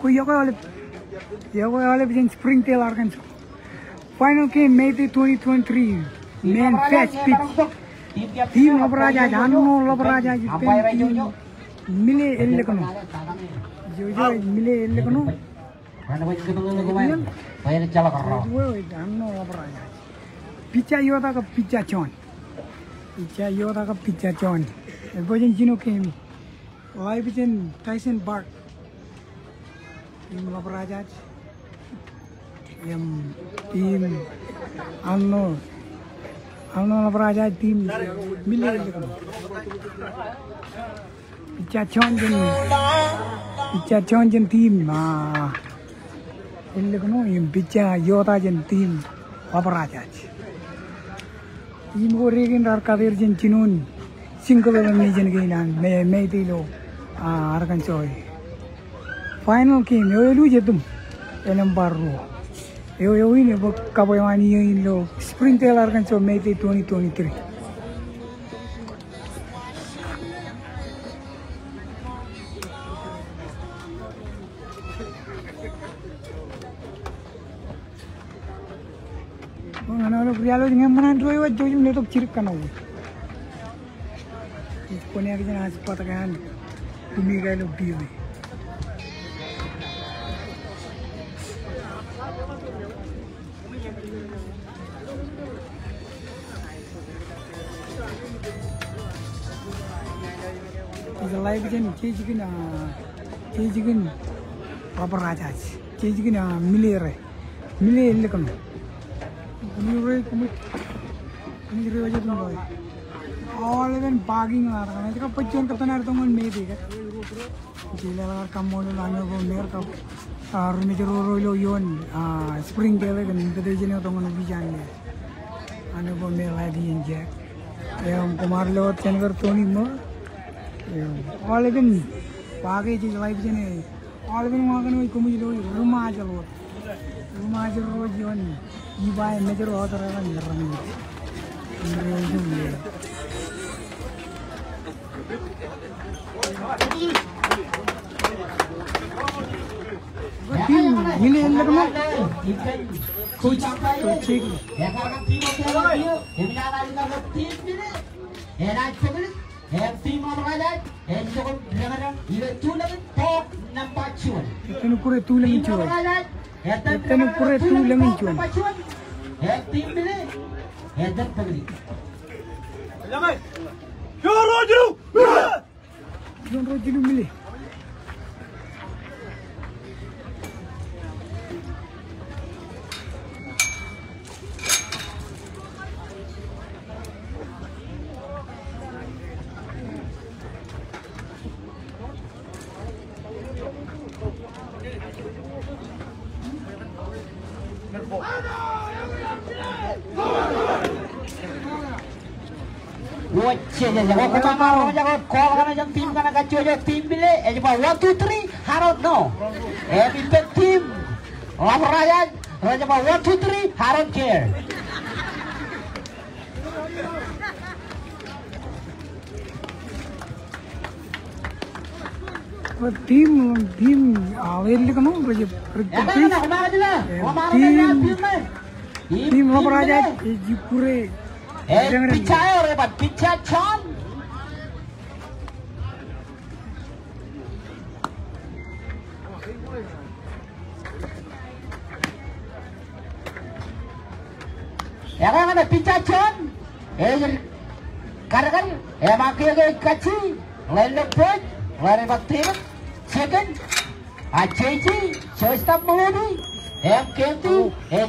Olip in Springtail, Arkansas. Final game May 2023. Main fetch pitch. Team Lobraja, Jano Lobraja, Mille Elecano. Jojo Mille Elecano. Picha Yoda Picha Chon. Picha Yoda Picha Chon. A Virgin Gino came live in Tyson Park. Team Lobraja. Team Anno Lobraja team Mille Elecano. Picha Chon team Elecano in Picha Yoda team Lobraja. Team Oregon Arkadir Chinun, single Nation Gainan, Maytilo, Arkansas. Final game, Yolujatum, Elambaru. You win a book Kabayani in low Springtail, Arkansas, May 2023. Reality Manan Roy was doing little Chirkano. It's Ponyagan has Patagan to me, I look beauty. It's a live again, Chichigan, Papa Rajas, Chichigan, Mille Elecano. All even barging are like a picture of an Arthur maybe. Jilla come on and America, Rumijoro Yon, Springtail, and the region of the Vijan. Honorable Mail ID and Jack. Kumarlo, Chenver Tony Moore. All even baggage is life in a all even Morgan Kumilo, Rumajalo. Rumajalo Yon. You buy a major author and you're running it. Team Billy, 1, 2, 3, Harold no. Every team, Ryan, 1, 2, 3, Harold care. Team, Team Lobraja is Pure. Picha Chon. Yang mana Picha Chon? Karakan, makai kaci, lain point, lain baktir, second, Achechi, so stop movie, Kenti,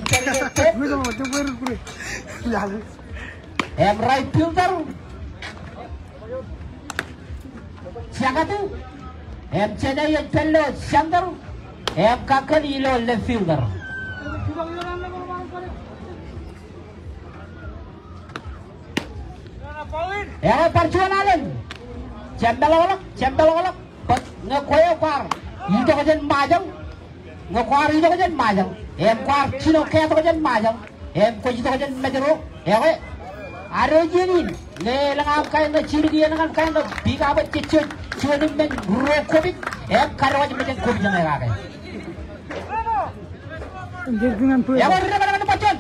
right fielder, siapa tu? Chennai fellow Chandar, Kakanilo left fielder. Perjuangan, cembel but ngekoyo kwar, itu kajian majang, ngekwar itu kajian majang, kwar cino kaya kajian majang, koji itu kajian majero, ada jenin, lelang kain na ciri dia dengan kain na biga apa cicit, cuma dengan rokobik, karena wajib macam kopi jangan lagi. dengan play. Ya, dengan pacon.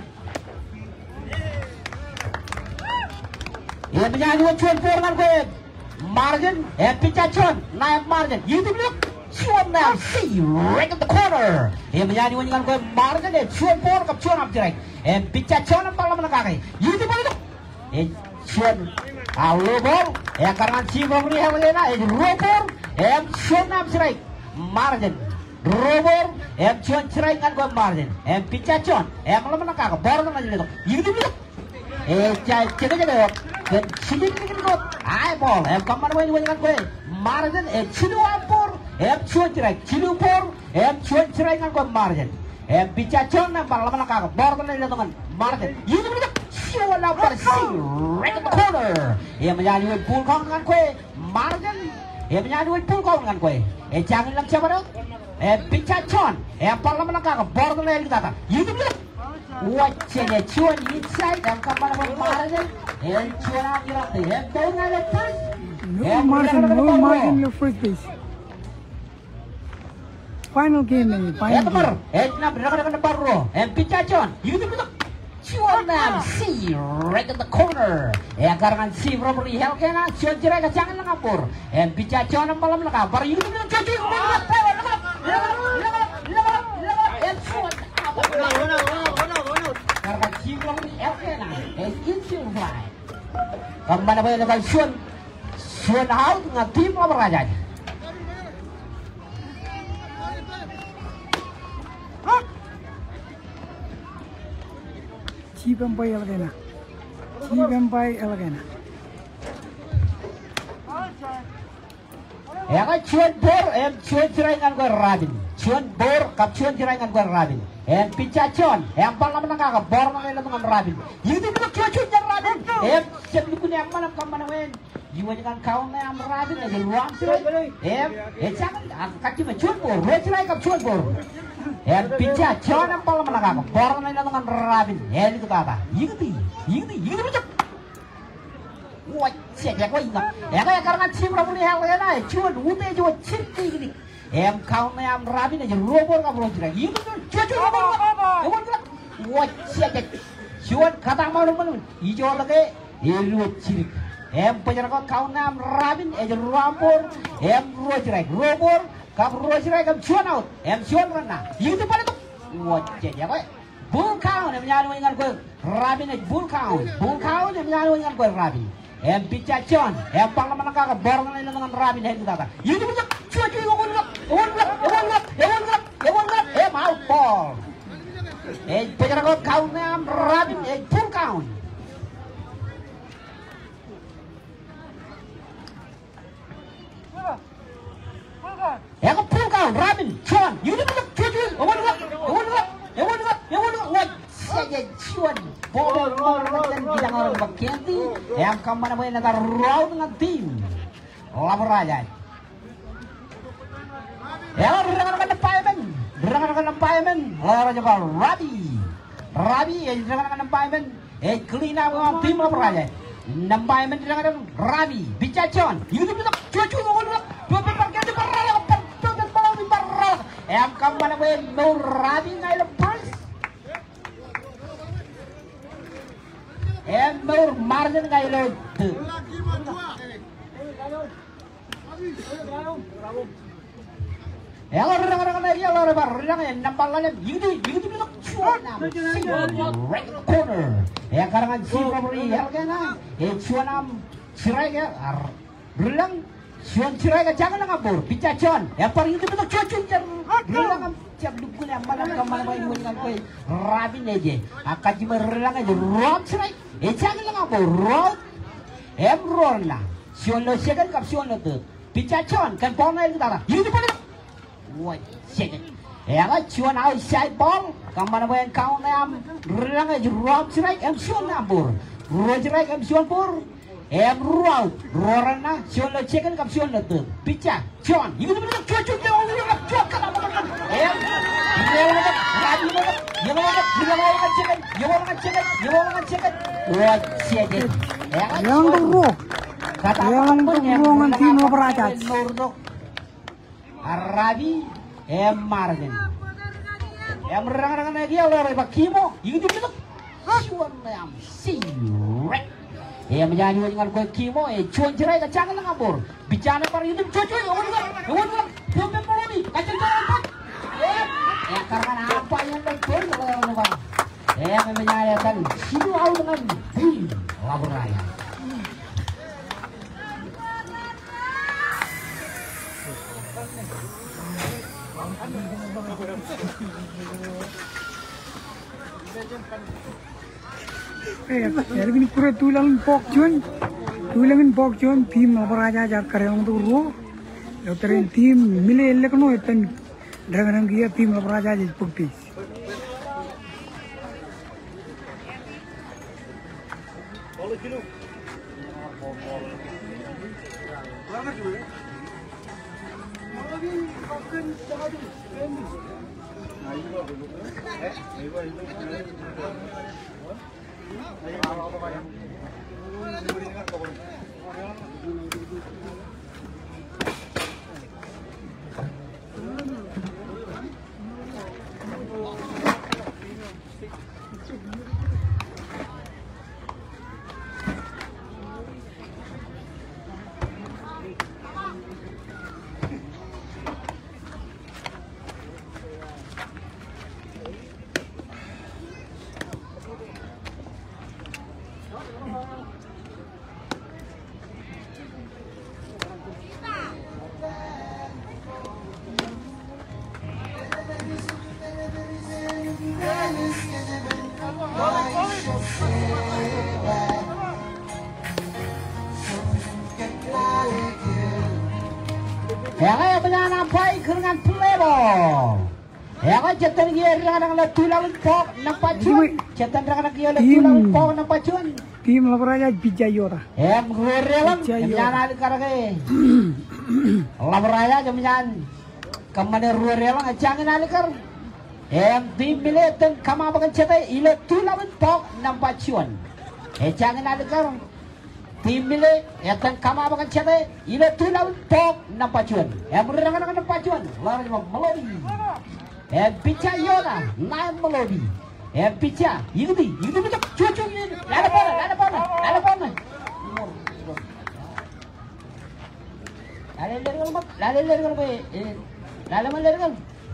Ya, menyanyi cuan dengan gue. Margin, picacon, naik margin. Itu bilang cuan now, see right at the corner. Ya, menyanyi dengan gue margin, cuan por, kap cuan abjek. Picacon apa lama nak kaki. Itu bilang cuan. Alobor, karena cibong ni helena, robor, cuan abjek. Margin. Robor, cuan cerai kan gue margin. Picacon, lama nak kaki. Baru nak jadi itu bilang. Jaga. Sini kot, eyeball, kamar main dengan gue, margin, cilu apor, cuan cerai, cilu por, cuan cerai dengan gue margin, picacon nampak lama nak kagak, baru kan ada teman, margin, ini betul, cuan apor, right at the corner, menyanyi full count dengan gue, margin, menyanyi full count dengan gue, jangan lang siapa dong, picacon, lama nak kagak, baru kan ada kita, ini betul. Wajahnya cuan inside dan kamar margin, cuan akhirat, dengan lepas. No margin your first base. Final game nih, final game. Nam rekan-rekan baru, picacon, itu betul. Cuan nam, see right at the corner. Karangan si Robert Helkena, cuan cerai jangan ngapur. Picacon malam ngapur, itu betul. Karena cibong ni Elkena, instant fly. Kemana boleh lepas Suan out dengan tim nomor raja. Cibampai Elkena. Kan cuan bor, cuan cerai dengan gue Rabin. Cuan bor, kap cuan cerai dengan gue Rabin. Picacon, paling menengah ke bor mengenai dengan Rabin. Itu betul cuan Rabin. Sebelum yang mana kemana wen? Jiwa dengan kau yang Rabin aja luang cerai. Jangan kaki cuan bor, cerai kap cuan bor. Picacon paling menengah ke bor mengenai dengan Rabin. Itu kata. Itu betul. Wah, siapa kau ingat? Karena cimra punya hal lain, cuan udah cuan cinti gini. Kau yang Rabin aja robor kamu belum cerai. Itu cuan robor. Wah, siapa? Cuan kata mau mana? Hijau lagi, lu cilik. Penjara kau yang Rabin aja robor, lu cerai. Robor, kamu lu cerai kamu cuan out. Cuan mana? Itu pada tu. Wah, siapa? Bull cow yang menyanyi dengan gue Rabin aja bull cow yang menyanyi dengan gue Rabin. Picacon, paling menengah ke bor mengenai dengan Rabin itu kata. Itu betul. Cuan out ball. Penjara kau yang Rabin full count. Full count Rabin, cuan. Itu betul. Saja cuan bol dan bidang orang berganti yang kemana boleh negara raw dengan tim lapor aja rekan-rekan payment raja bal Rabi rekan-rekan payment clean up dengan tim lapor aja payment rekan-rekan Rabi Picacon itu betul cucu dua berganti barang yang kemana boleh mau Rabi ngai lepas Nur margin kay lo. Corner. Karangan si Robert Helkena. Cuanam cerai ya. Berulang. Cuan cerai jangan ngabur. Picacon. Paling itu betul cuan. Berulang. Siap dukun yang mana kemana main dengan kue Rabin aja. Akan cuma berulang aja. Rob cerai. Jangan ngabur. Rob. Rona. Cuan lo second kap cuan lo tu. Picacon kan bawang itu tanah. Itu pada. Wah, second. Cuan outside ball. Kemana main kau nam. Berulang aja. Rob cerai. Cuan ngabur. Rob cerai. Cuan pur. Rout, Rorana, Sion lo chicken kap Sion lo tu, Picha, John, itu betul cucu kata makan, chicken, wah chicken, yang buruk, nanti mau beracat, Arabi, margin, Em rang lagi oleh Pak Kimo. Itu betul. Cuan yang sirik. Em menyanyi dengan kue Kimo. Cuan cerai kacang lang abur. Bicara para YouTube cuy. Awan. Sampai melodi. Kacang cerai. Ya karena apa yang betul kalau bang. Menyanyikan sidu au dengan labur raya. यार कि पूरे तुलंग पॉक जोन थीम अपराजा जा करे हम तो रो उतरे थीम मिले लेकनो इतन ड्रगन किया थीम अपराजा जी पुक्ति Yang punya nampai dengan playboy. Yang cetan dia dengan tulang pok nampak cuan. Cetan dengan dia tulang pok nampak cuan. Tim laparaja bijayora. Yang relang jangan karage. Laparaja jangan kemana relang jangan alikar. Yang tim milik dan kama bagan cetai ila tulang pok nampak cuan. Jangan alikar. Tim milik yang kama bagan cetai ila tulang pok nampak cuan. Yang relang nampak cuan. Lalu melodi. Picha yola, naik melodi. Picha, itu betul. Cucu ini, lada pana. Lada.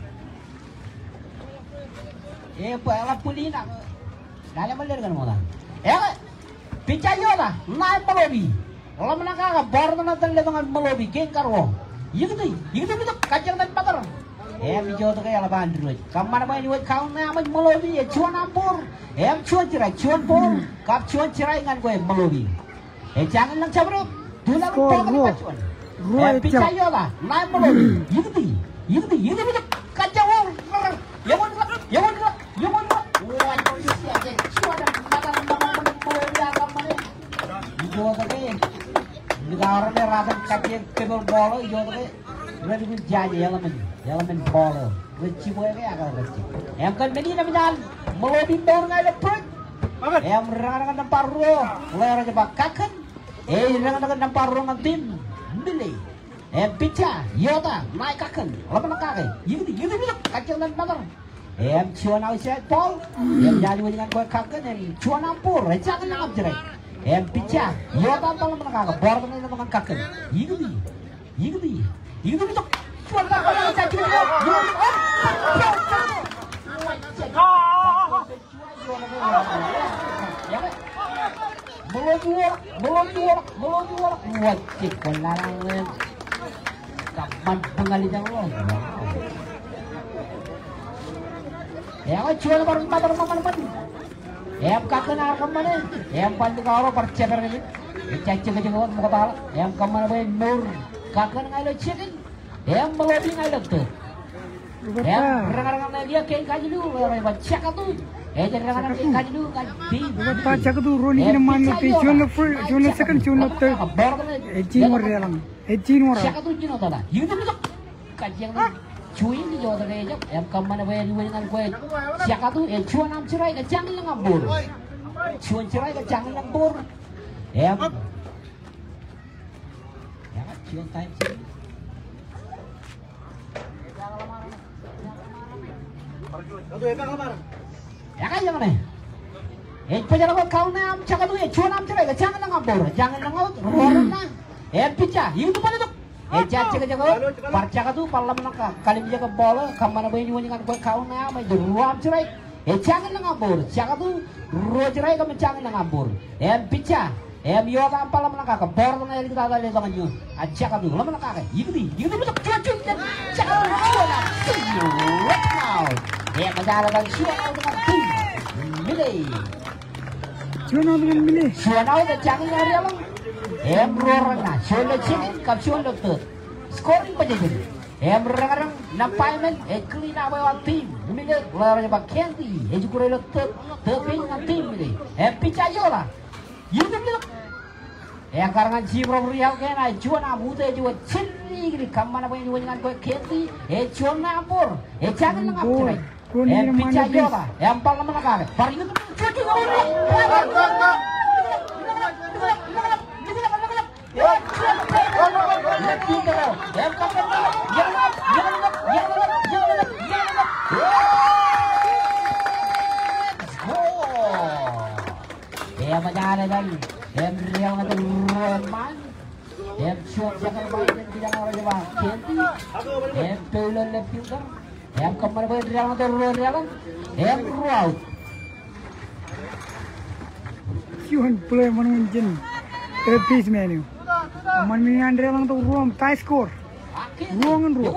Pala pulina. Lada malergan moda. Picha yola, naik melodi. Kalau menangkap baru nanti dengan melodi, gengkarwo. Itu betul. Kacang dan patar. Hijau tu kayak apa android. Kamar apa ini? Kau nama melodi. Cuan ampur. Cuan cerai, cuan pol. Kap cuan cerai dengan gue melodi. Jangan nak cabruk. Tulah pol kan cuan. Picayo lah, naik melodi. Itu betul. Kacau orang. Yang mana? Wah, itu siapa? Cuan dan makan melodi apa mana? Hijau tu kayak. Negara ni rasa kacau kebal bola. Hijau tu kayak. Ready to judge elemen baller. Reci boy kayak agak reci. Em kan meni na minal. Melodi bor ngai lepet. Em rangan nampar ro. Lera jebak kaken. Rangan nampar ro ngantim. Bili. Em picha. Yota. Naik kaken. Lepas nak kake. Gitu. Kacang dan batar. Em cuan outside ball. Em jadi dengan boy kaken. Em cuan ampur. Jangan nak jerai. Em picha. Yota tolong nak kake. Bor kan dengan kaken. Gitu. Itu betul. Cuan tak boleh cakap dia. Belum. Wajib pelarang. Kapan pengalitan lo? Cuan baru makan. Kakak nak kemana? Paling kau percaya ni. Cacing kejenggot muka tal. Kemana boleh nur. Kakak ngai lo chicken, melodi ngai lo tu. Rangan dia kain kaji lu, baca katu. Jadi rangan kaji lu kaji. Baca katu roni kena mana tu? Cuan second, cuan third. Ejin orang. Cakap tu cino tu lah. Itu betul. Kaji yang cuy ni jauh tu aja. Kemana boleh dua dengan kue. Cakap tu, cuan am cerai, jangan yang ngabur. Cuan cerai, jangan yang ngabur. Cuan time sih. Ya kayak mana? Penjara kau nam cakap tu, cuan nam cakap, jangan ngabur, jangan ngangut, orang na, pecah, itu mana tu? Jaga, parcaka tu, parlam nak kali jaga bola, kamana boleh nyuci kan kau nam, ruam cerai, jangan ngabur, cakap tu, rojerai kamu jangan ngabur, pecah, yoga parlam nak kau, bola na kita ada lagi tangan you, cakap tu, lama nak kau, itu betul cuan, cakap cuan nam, right now, penjara kan cuan dengan tim, milih. Cuan dengan milih. Cuan awak jangan nyari alam. Orang na, cuan le chicken, kap cuan doktor. Scoring pa jadi. Orang nampaimen, clean awak awak tim. Milih layarnya bak candy. Juga rela terping dengan tim milih. Picayo lah. You milih. Karangan si robbery awak kena cuan amu tu juga cili gini. Kamana boleh nyuci dengan kau candy. Cuan na ampur. Jangan ngapur. Picayo lah. Empal nama nak. Pari itu cuci orang. Penjara dan real nanti roman, short jangan main dan tidak orang jawab candy, pelan lepiuter, kamar boleh real nanti real, rout. Cuan play menunjukkan piece menu. Manian real tu ruang tie score. Ruangan ruang.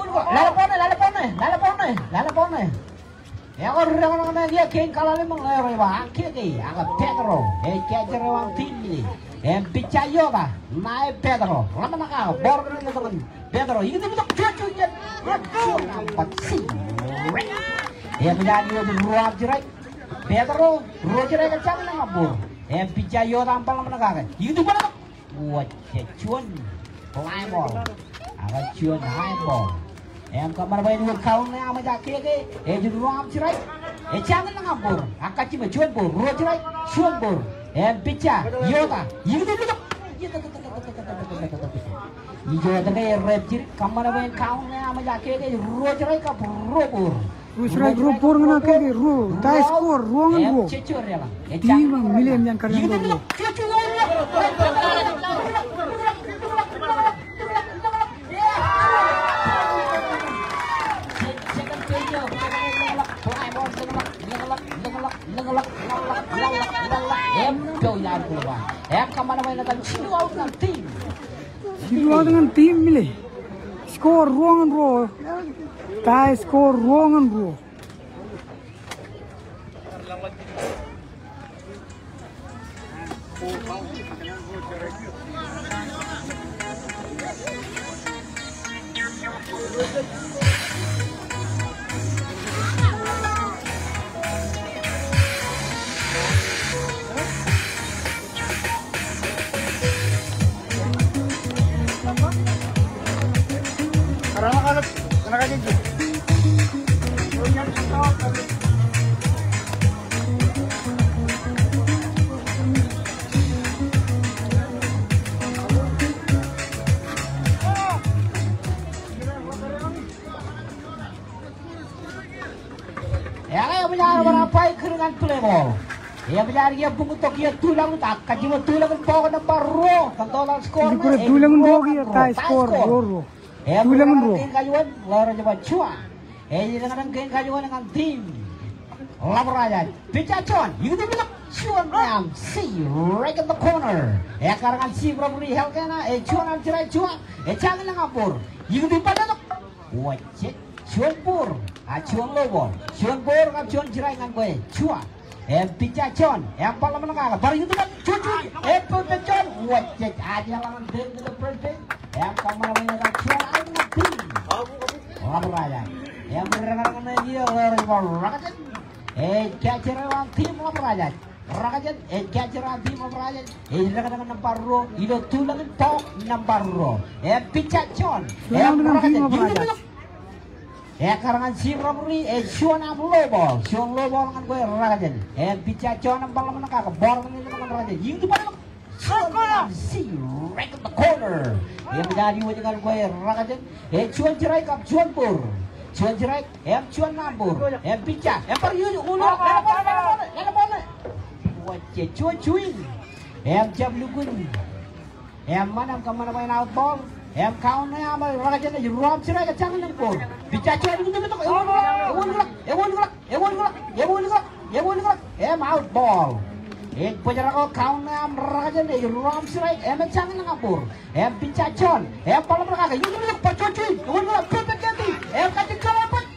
Lalapone. Ya orang dia keng kalau memang lewat bang, kiri agak Pedro, catcher orang tim ini, Picayo bah, naik Pedro, lama nak kau, border ni teman, Pedro, ini tu cucunya, nampak sih, menjadi ruang jerai, Pedro, ruang jerai kacang ngabur, Picayo tampal lama nak kau, itu mana? Buat cuan, high ball, agak cuan high ball. Kamar bayi dua kau ni amat jakir ke? Jadi ruam cerai. Jangan ngabur. Angkat cuma cuan bor, ruam cerai, cuan bor. Pecah, yoga. Itu betul. Ijo ada rep ciri. Kamar bayi kau ni amat jakir ke? Ruam cerai ke bor. Usrai grup bor mana ke? Ruam, tie score, ruangan ruang. Cecur ya lah. Tiga million yang kerja tu. Kemana main dengan silau dengan tim. Silau dengan tim milih. Skor ruangan roh. Tie skor ruangan roh. Ya benar dia bungutok dia tulang tak kajiwa tulang bawa nomor ro kantolan skor Ini tulang rogi tie skor ro. Tulang ro. Kajuan lara coba cua. Dengan kajuan dengan tim. Labraja. Picacon. You do look cuan ram. See right in the corner. Karangan si Robbery Helkena. Cuan cerai cuan. Jangan ngapur. You do pada look. Wajib. Cuan pur. Cuan lobo. Cuan pur kan cuan cerai dengan gue. Cuan. Picacon, yang paling menengah, baru itu kan cucu, picacon, wajib aja lawan tim itu perfect, yang kamar menengah cuan aja tim, lalu aja, yang berenang dia orang rakajan, catcher lawan tim lalu aja, rakajan, catcher lawan tim lalu aja, dengan nomor ro, itu tulang tok nomor ro, picacon, rakajan, itu karangan si Robbery, cuan lobo dengan gue rakajan, Picacon nampal mana kakak, bor dengan rakajan, itu pada cuan si right in the corner, menjadi dengan gue rakajan, cuan cerai kap cuan pur, Chuan jerai, chuan nambur, picha, periu ulo, lele bola. Wajah chuan cuin, jam lugun, mana kemana main out ball, kau ni amal raja ni rom jerai kacang nambur, picha chuan lugun tu, out ball. Penjara kau ni am raja ni rom jerai, kacang nambur, picha chuan, bola mereka, ini percuan cuin, perfect ganti, kacang kelapat,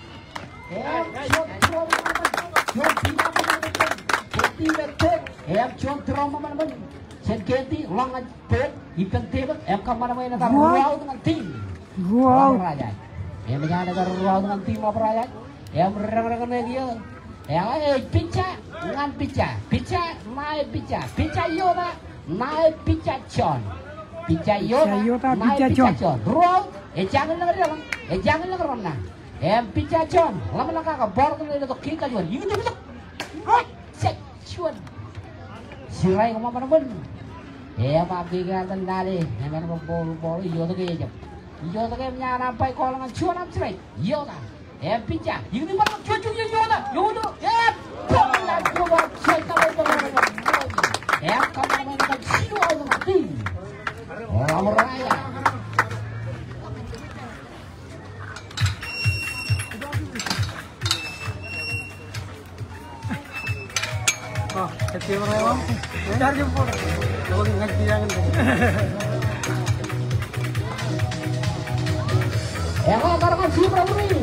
cuan trauma mana-mana, sen ganti, longan pet, ikan tebet, kemana main antara raw dengan tim, raja, menjadi antara raw dengan tim apa raja, mereka dia, picha, dengan picha, naik picha Yoda, naik picha John. Picha Yoda, naik picha John. Raw, jangan dengar jangan dengar mana. Picha John, lama kakak baru tu itu kita jual. Ini tu, John. Sirai kamu mana pun. Pakai kan tadi, mana bol, Yoda ke jam. Yoda ke menyana sampai kolangan John am sirai. Yoda, picha. Ini mana cucu Yoda, bola Yoda, cerita bola. Kamu mana kan siapa yang mati? Lama raya. Kecil memang, jar jempol. Kalau ingat dia kan. Karena si Prabuni,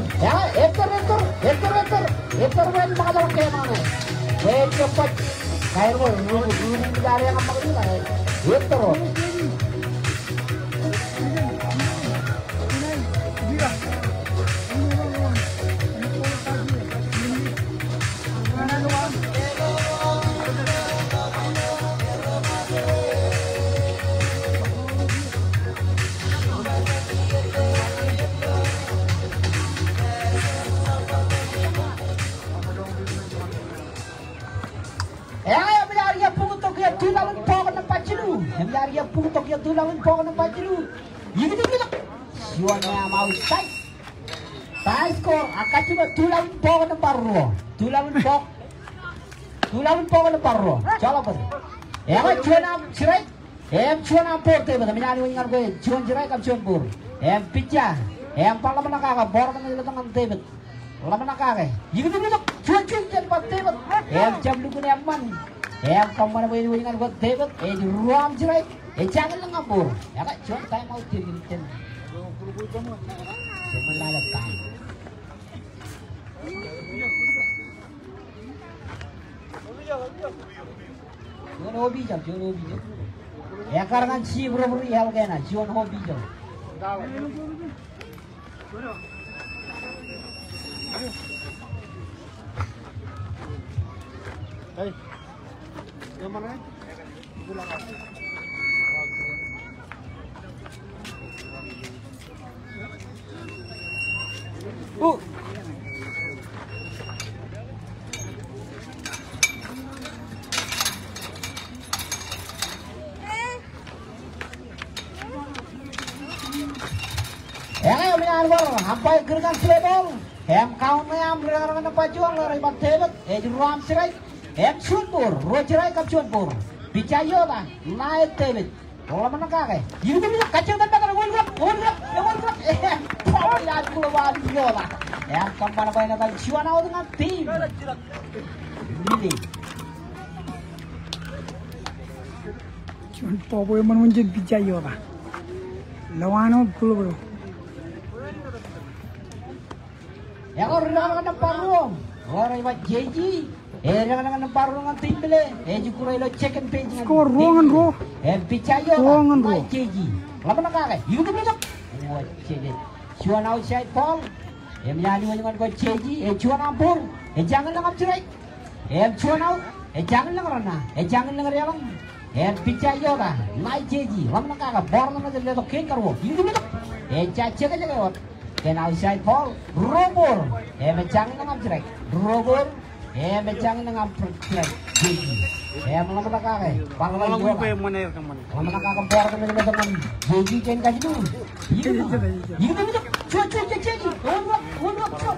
ekor main bakal ke mana? Cepat, kayak dulu dari yang apa ini lah, ekor. Tulang pokok nampak jeru. Ini kita. Siapa mau stay? Stay skor. Akan cuma tulang pokok nampak ruh. Tulang pokok nampak ruh. Coba ber. Cuan cerai. Cuan ampur tu. Menyanyi ingat gue. Cuan cerai kam cuan pur. Picha. Pala mana kakak. Bor kan itu tangan tebet. Lama nak kakak. Ini kita. Cuan cepat tebet. Jam lu punya aman. Kamu mana boleh ingat gue tebet. Ruam cerai. Jangan ngapur, ya kan? Cuman saya mau diriin, melalaikan. Jual hobi jam. Ya karena si bro-bro hal kena, jual hobi jam. Hey, yang mana? Sampai gergan selebol, kau ni mereka nampak jual dari batebet, juram serai, cuanpur, rojerai kap cuanpur, bicayo lah, naik tebet, kalau mana kakek, ini tu kacau dan bakar gulak, ya keluar dia lah, kemana pun nak cuan awak dengan tim, ini. Cuan popo yang menunjuk bicayo lah, lawan keluar. Ya kau renang paruh, orang ibat jeji, renang paruh dengan tim bela, jukurai lo check and page. Skor ruangan roh, picayo, ruangan roh. Jeji, lama nak kakek, itu besok. Jeji, cuan outside ball, menyanyi dengan kau jeji, cuan ampur, jangan langap cerai, cuan out, jangan lang rana, jangan lang rialang, picayo kan, naik jeji, lama nak kakek, bor nama jadi letak king karwo, itu besok, caca aja lewat. Then outside ball, robor, jangan ngam cerai, robor, jangan ngam cerai, jeji, malam nak kakek, Kalau gue pengen mana kemana? malam nak kakek bor kan dengan teman, jeji jangan kasih dulu, itu besok, cuci,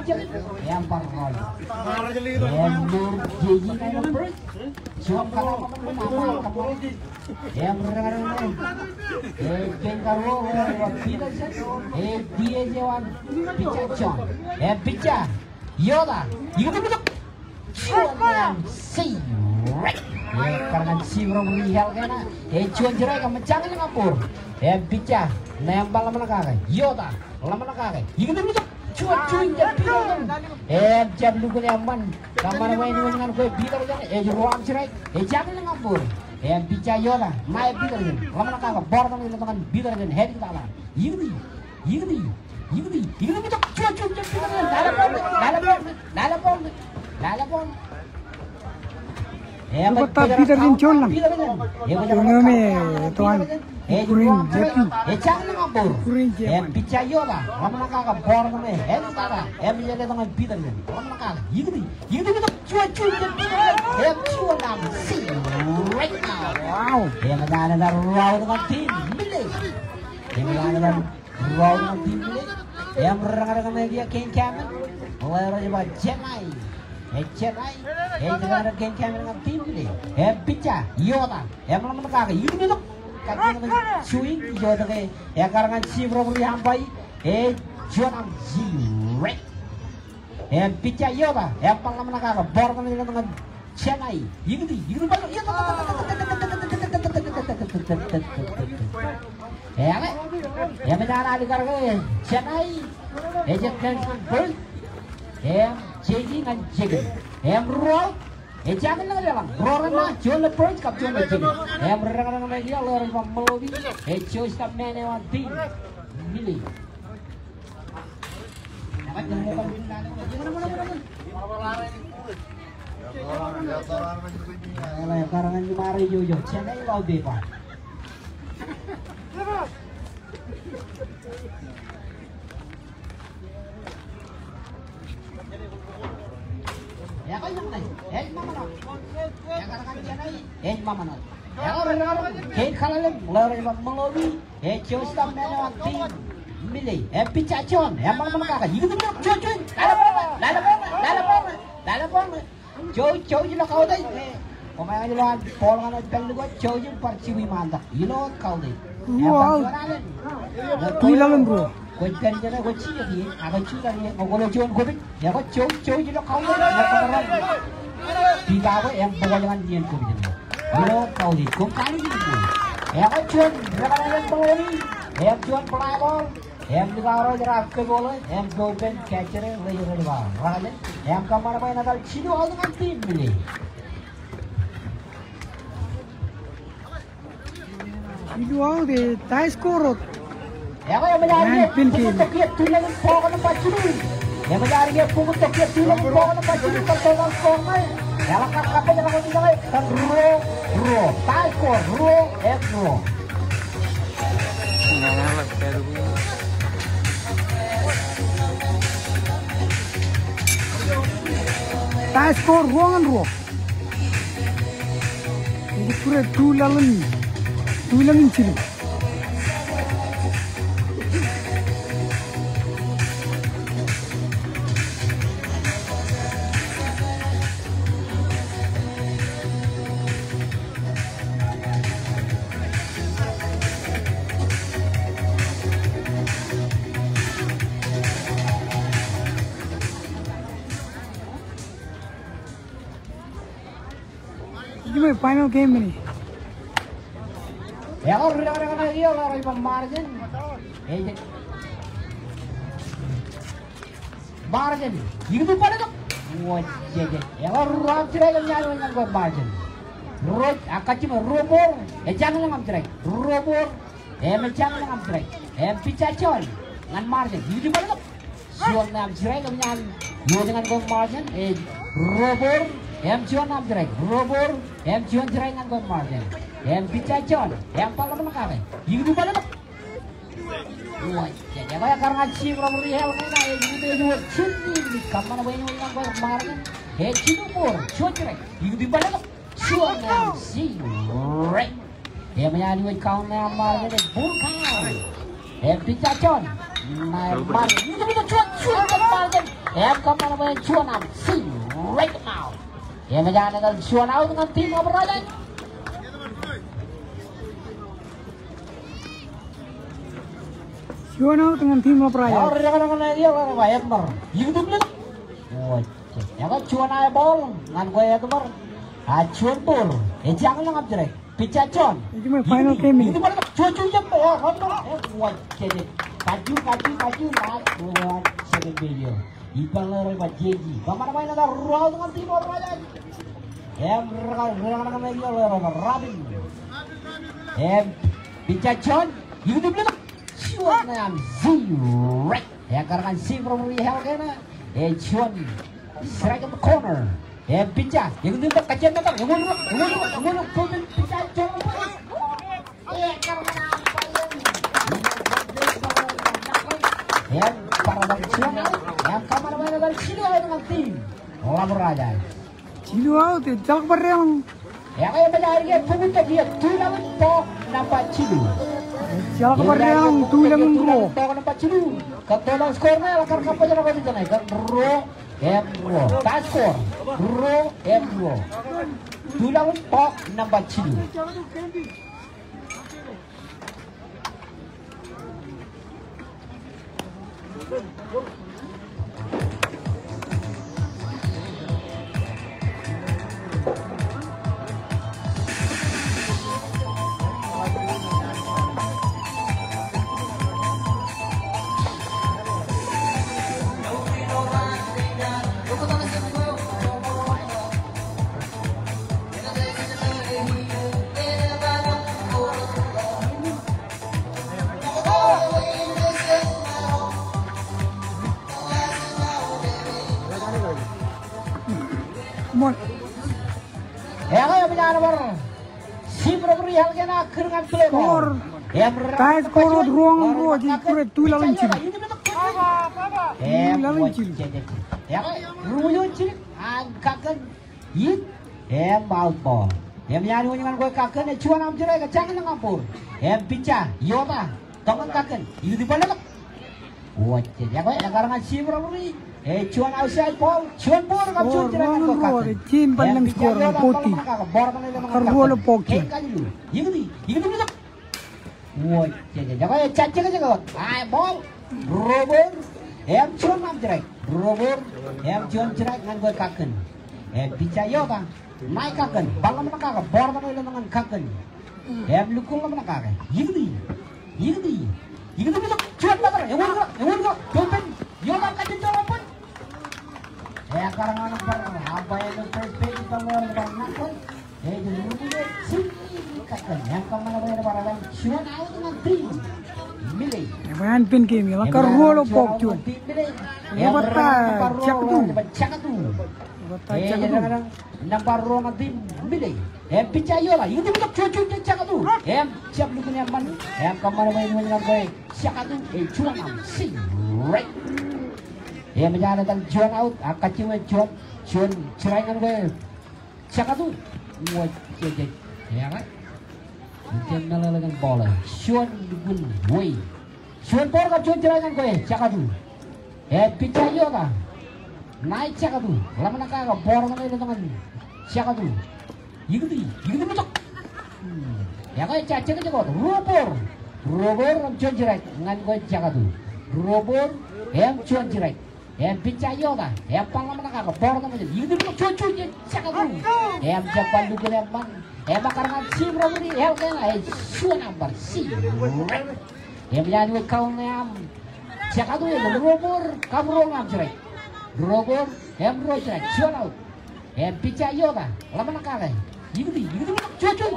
macam yang parol. Yang berjanji kayak ber. Suam kalau apa kamu? Yang berang-berang. Kengkaro kita sih. Dia jawan picacon. Pica. Yoda. Itu betul. Suam si. Karena si orang lihat kena. Cuan jerai kamu jangan ngapur. Pica. Nembal lama nakak. Yoda. Lama nakak. Itu betul. Cuan jam jam dulu nyaman. Kamar main dengan gue bitar kan. Ruang cerai. Jangan ngapur. Pica Yoda. Mai bitar kan. Lama nakak. Bor kan itu kan bitar kan. Head kita lah. Itu betul. Cuan jam bitar kan. Dalam. Kota Peter din chol lang. Yung may tuan kuring jepi. Jangan ngapur. Kuring jepi. Pica Yoda. Lama nakak. Bor kan. Head kita lah. Jadi dengan bitar kan. Lama nakak. Itu betul. Cuan jam bitar kan. Cuan nam si. Right now. Wow. Yang ada raw dengan tim milik. Yang ada raw dengan tim milik. Yang berang-rang media Ken Cameron. Mulai coba Jemai. Jemai. Dengan Ken Cameron dengan tim milik. Pica Yoda. Yang lama nakak. Itu betul. Katanya swing Yoda ke. Yang karangan si Robert Hampai. Cuan nam si. Right. Pica Yoda. Yang lama nakak. Bor dengan Chennai. Itu baru. Yang menara di karga Chennai. Jangan bird. JG dengan Jigen. Roll. Jangan lagi lang. Roll na. Jual le bird kap jual le Jigen. Mereka lagi orang melobi. Choice kap mana wan tim. Milih. Yang karangan Mari Jojo, Chennai lawan Depa. Ya kan yang lain, Mama no. Yang karangan Chennai, Mama no. Yang orang kalah lawan melobi, Choice kap mana wan tim. Milih, Pica Chon, yang mana kakak, itu betul, cuy, dalam. Jauh je lah kau dah. Pemain je lah, pola kan ada juga jauh je perciwi mantap. Ilo kau dah. Wow. Tuilang bro. Kau kan je lah, kau cia dia, aku cia dia. Kau kalau jauh kau dah, ya kau jauh je lah kau dah. Tiga aku yang bawa jangan dia kau dah. Ilo kau dah, kau kali je tu. Ya kau cuan, jangan bawa ni. Ya cuan pelabor. Juga orang jarak ke bola, golden catcher lagi lebar. Rakyat, kamar main ada cino dengan tim ini. Itu awal deh, tie score. Yang mencari pungut tokiat tulang pokok nampak curi. Yang mencari pungut tokiat tulang pokok nampak curi tertolong skor. Yang apa yang kau tinggal? Ro, tie score, ro. Tie score ruangan ruang. Ini pura tulang ciri. Ini final game ini. Ya orang dia orang margin. Margin. Itu pada tu. Wajah. Ya orang cerai kan nyari dengan gua margin. Rot akacim robor. Jangan ngam cerai. Robor. Jangan ngam cerai. Pica chol. Ngan margin. Itu pada tu. Jual ngam cerai kan nyari. Yo dengan gua margin. Robor. Cuan ngam cerai. Robor. Cuan cerai dengan gua margin. Pica chol. Paling mana kau? Itu pada tu. Wajah. Ya kaya karena si robor hell mana? Itu dua cini. Kamana boleh ngam gua margin. Cinumur. Cuan cerai. Itu pada tu. Cuan ngam si. Right. Menjadi kau ngam margin. Bukan. Pica chol. Margin. Itu cuan ngam margin. Em kemana main cuan am sing right now. Em menjaga dengan cuan out dengan tim Operaja. Cuan out dengan tim Operaja. Orang dengan dia orang bayar ber. YouTube ni. Oh, ya kan cuan aja bol. Ngan gue ya tuh ber. Cuan bol. Jangan ngap jerek. Picha cuan. Itu mah final game ini. Itu mana cuan jam ya. Wah, jadi kaju lah. Buat second video. Ipal lari bajeji. Kemana main ada ruang dengan tim Operaja. Em rekan media Rabin. Em Picha cuan. YouTube ni. Cuan am zero. Ya karena si Probably hell kena. Cuan strike in the corner. Picha. Yang itu kacang datang. Yang mana Picha cuan. Karena apa ya? Para dari cuan. Yang kamar mana dari sini dengan tim Operaja. Cilu out, jalak bareng. Yang ayah mencari dia pemuda dia tulang po nampak cilu. Jalak bareng, tulang ko. Nampak cilu. Ketolong skornya lakar kapal jalan kau sana. Kan ro, ro. Tak skor. Ro, ro. Tulang po nampak cilu. Mon. Yang ayah mencari ber. Si Probably hell kena keringan play Skor. Kai skor ruang ro di kure tulang cilu. Tulang cilu. Yang ruang cilu. Angkakan hit. Out ball. Yang mencari dengan gue kakan. Cuan am cerai kecangan ngampur. Picha. Yota. Tongan kakan. Itu di balik. Wah, yang karena si Probably. Cuan outside ball. Cuan ball kam cuan cerai dengan gue kakan. Tim paling skor poti. Karbualo poki. Itu bisa. Wah, jangan caca aja. Ball. Robor. Cuan am cerai. Robor. Cuan cerai dengan gue kakan. Picha Yota. Naik kakan. Bang mana kakak. Bor mana dengan kakan. Lukung mana kakak. Itu bisa. Cuan bakar. Yang mana. Tumpin. Yota kacan jalan pun. Karang anak barang. Apa yang first page keluar barang pun. Jadi sini kakan. Yang kemana bayar barang. Cuan out dengan tim. Milih. Bayan pin game ya. Karbualo pok cuan. Ya bata. Cak tu. Kadang nampak ruang tim milih. Picha Yola. Itu betul cucu cak tu. Siap lukunya man. Kemana main dengan gue. Cak tu. Cuan am sing. Right. Mencari tentang cuan out. Kacau cuan. Cuan cerai dengan gue. Cak tu. Wah, ya kan? Macam mana dengan bola. Cuan dukun. Woi. Cuan bola kan cuan cerai dengan gue. Cak tu. Picha Yola. Naik cak tu. Lama nak kagak bola mana itu dengan cak tu. Itu betul. Ya kan caca aja kau. Robor cuan cerai dengan gue cak tu. Robor cuan cerai. Picha Yola. Pang lama nak kagak bola mana itu betul cuan cak tu. Japan dukun man. Bakar ngan si Probably hell kena. Cuan ambar si. Menjadi kau ngam. Cak tu ya robor kamu ngam cerai. Robor, ro cerai, cuan out. Picha Yola, lama nak kalah. Itu cuy.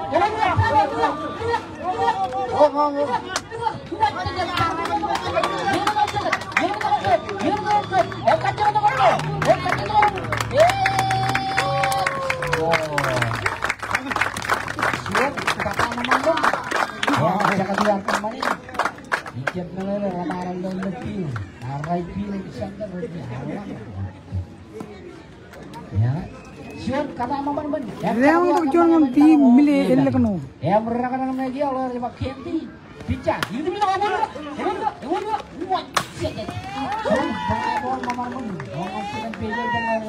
Yang untuk jualan tim milih elok no. Yang mereka lagi Allah lewat KMT. Picha, itu bisa ngomong. Ngomong. Wah, shit.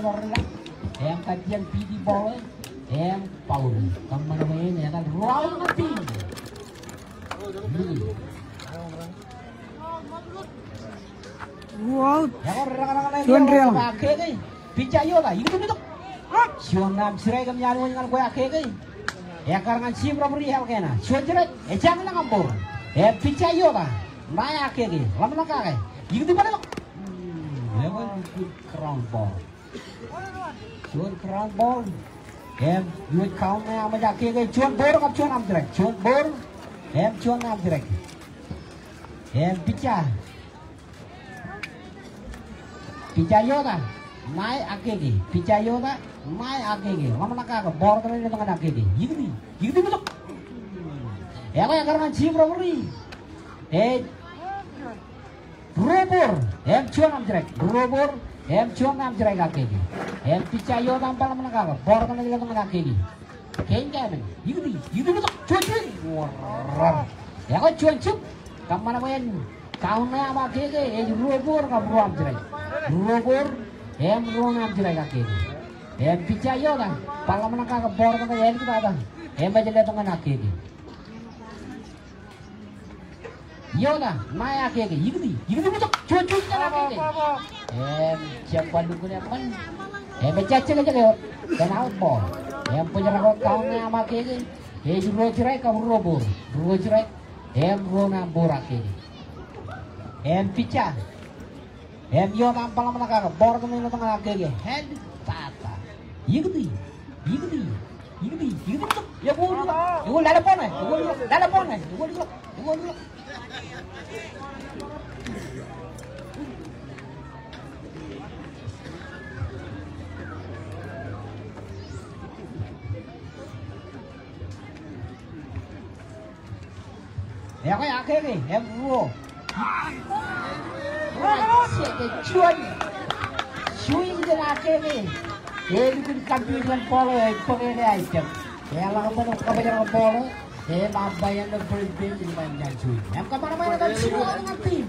lor. Kajian PD bola. Paul. Kamana main ya kan round mati. Wow. Ya kan rekan-rekan Cuan real. Pakai ke. Picayo lah. Itu betul. Cuan nam sirai kam nyaru dengan gue akhir ke. Ya karangan sim robbery hal kena. Cuan sirai. Jangan nak ngambur. Picayo lah. Naya akhir ke. Lama nak ke. Itu betul. Ya kan crown ball. Cuan crown ball. Duit kaum yang menjadi ke. Cuan bor kam cuan am direct. Cuan bor. Cuan am direct. Picayo dah, naik akegi. Picayo dah, naik akegi. Lama nak ke bor kan ini dengan akegi. Gitu betul. Ya kan karena sim robbery. Robor, cuan am direct. Robor, cuan am direct akegi. Picayo dah ampal lama nak ke bor kan ini dengan akegi. Kengkamen, gitu betul. Cuan. Ya kan cuan cup. Kamana main? Kau na apa keke? Robor ka buam jerai. Robor, ruang am jerai kake. Picayo kan? Pala mana ka bor ka kita ada. Baca lihat dengan kake. Yo dah, maya keke. Gitu betul. Cucu cara keke. Siapa dukun apa? Baca cek aja lewat. Dan out ball. Punya kau na apa keke? Robor jerai ka robor. Robor jerai. Ruang am borak keke. Pica. Yo tampal mana kagak bor kan ini tengah kege. Tata. Gitu. Ya gua dah pon. Ya kayak akhir ni, bro. Cuan dengan akhir ni. Bikin kampiun dengan bola, pengen item. Lah kamu nak kabar bola, apa yang nak bermain di mana cuy. Yang kemana-mana kan semua dengan tim.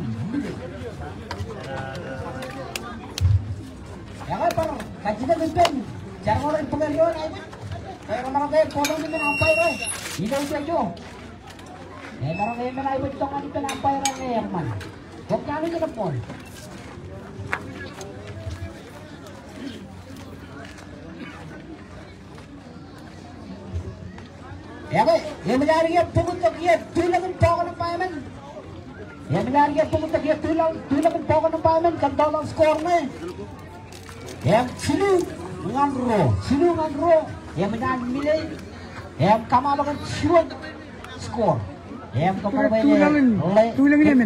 Ya kan par, kajian bermain. Jangan orang pengen kayak kemana kayak potong dengan apa itu? Itu saja. Kalau kayak mana ibu tongan itu apa yang mana? Kok kali ke depan? Ya kan, yang mencari dia pengutuk dia tulang pokan payment. Yang mencari dia pengutuk dia tulang pokan payment kan dalam skornya. Yang silu ngandro, yang mencari milih, yang kamu akan cuan skor. Tulang ni men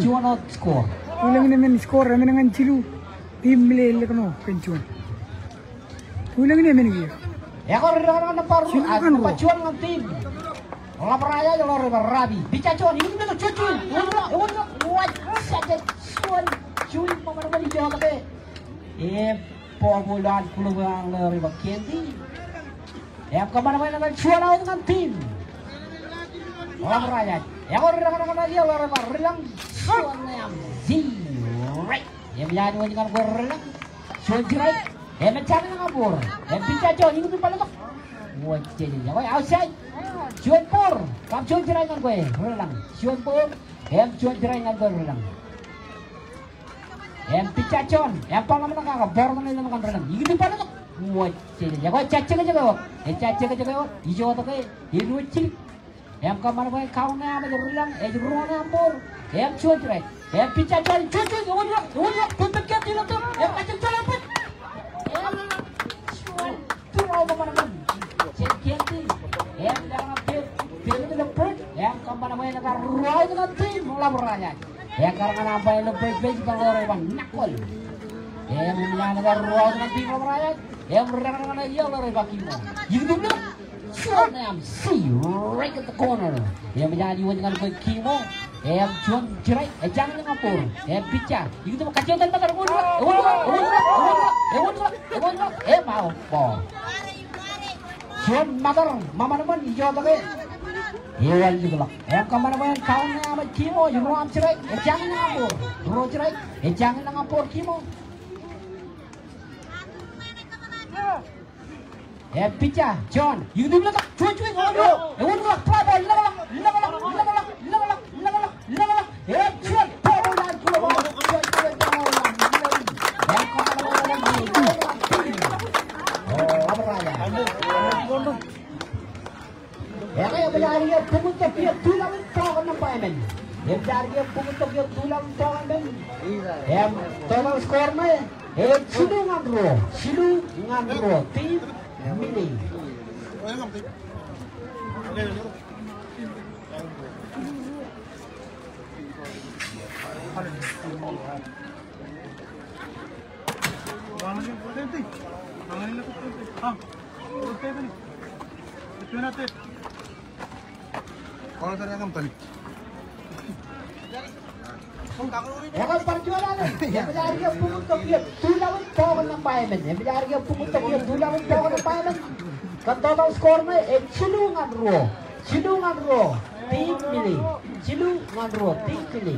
skor ramen dengan cilu tim milih lekno pencuan. Tulang ni men dia. Ya kau orang paru, pacuan dengan tim. Orang peraya kalau orang rabi, bicara cuan ini betul cuan. What saja cuan mana dia kata. Popular peluang lari bakendi. Ya kemana-mana dengan cuan awak dengan tim. Orang peraya. Ya orang dia orang relang cuan yang zirai. Yang menjadi dengan gua relang cuan zirai. Mencari dengan bor. Bicara cuan ini tu paling tak. Wajib ni. Awak outside. Cuan bor. Kamu cuan zirai dengan gue relang. Cuan bor. Cuan zirai dengan gue relang. Bicara cuan. Paling mana kagak bor mana ini makan relang. Ini tu paling tak. Wajib ni. Awak cacing aja kau. Cacing aja kau. Hijau tak kau. Hijau cili. Kamar main kau ni apa jerulang, jerulang ampur, cuan cerai, pica cuan, udah, tumpuk di lantai, macam cuan apa? Cuan, tu mau kamar main, cekian tu, jangan pilih lepas, kamar main negara ruai dengan tim, mula beraya, karena apa yang lepas baju kalau orang nakal, mula negara ruai dengan tim mula beraya, berada dengan dia orang bakimu, gitu tu. Cuan yang right at the corner. Yang menjadi dengan kimo. Cuan cerai. Jangan ngapur. Pica. Itu tu kacau dan bakar. Mau ball. Cuan magar. Mama naman hijau tak. Iwan juga. Kamar main kau ni amat kimo. Yang cerai. Jangan ngapur. Cerai. Jangan ngapur kimo. Picha, John, you do not choose with all you. It would not trouble, total score na Silu ngandro, tim mini. Yang perjuangan, yang berharga pungutok dia tulang pohon ng payment, yang berharga pungutok dia tulang pohon ng payment. Kan total score na silungan ro, tim mili, silungan ro, tim mili.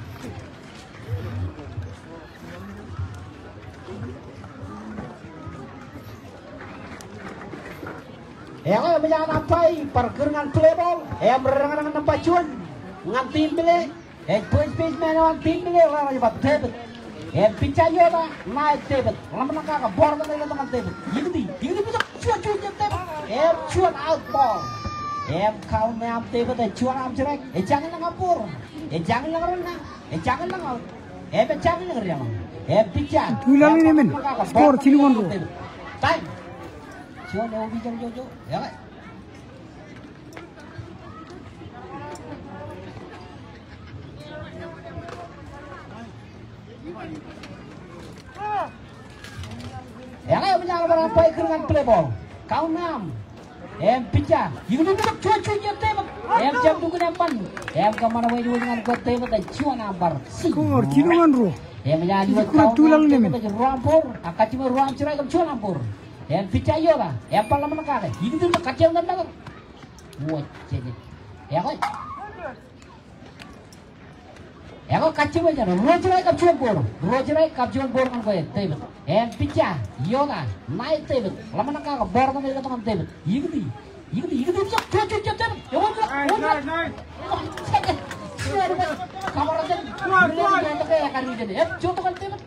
Yang berjalan apa? Pergerangan playball, yang bergerangan ng pacuan, ng tim mili. First baseman on team ni orang yang David. Picha yola naik David. Lama nak kagak board na dengan David. Ini bisa cuan David. Cuan out ball. Kau meam David cuan am cerai. Jangan lang ngapur. Jangan lang renang. Jangan lang out. Jangan lang renang. Picha. Tulang ini men. Skor ciluan ro. Time. Cuan yang bicara jojo. Ya kan? Yang ayo menyala berampai dengan playball. Kau enam. Picha. Ini duduk cuacunya tembak. Jam dulu depan. Kemana way dulu dengan kau tembak dan cuan nambar. Skor ciluan ro. Menyala dua kau tulang ni men. Rampur. Akan cuma ruang cerai kau cuan nampur. Picha yola. Pala menakar. Ini duduk kacang dan dalam. Wah jadi. Kau. Kau kacau aja, rojerai kapcuan bor kan kau tebet. Picha, yoga, naik tebet. Lama nak kau bor kan dengan teman tebet. Ini bisa cuci tebet. Kamar aja. Ini kayak akan jadi. Contoh kan tebet.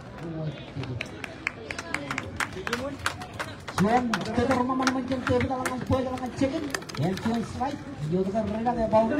Cuan kita rumah mana macam tebet dalam boy dalam chicken. Cuan strike. Yoga kan rendah ya bau.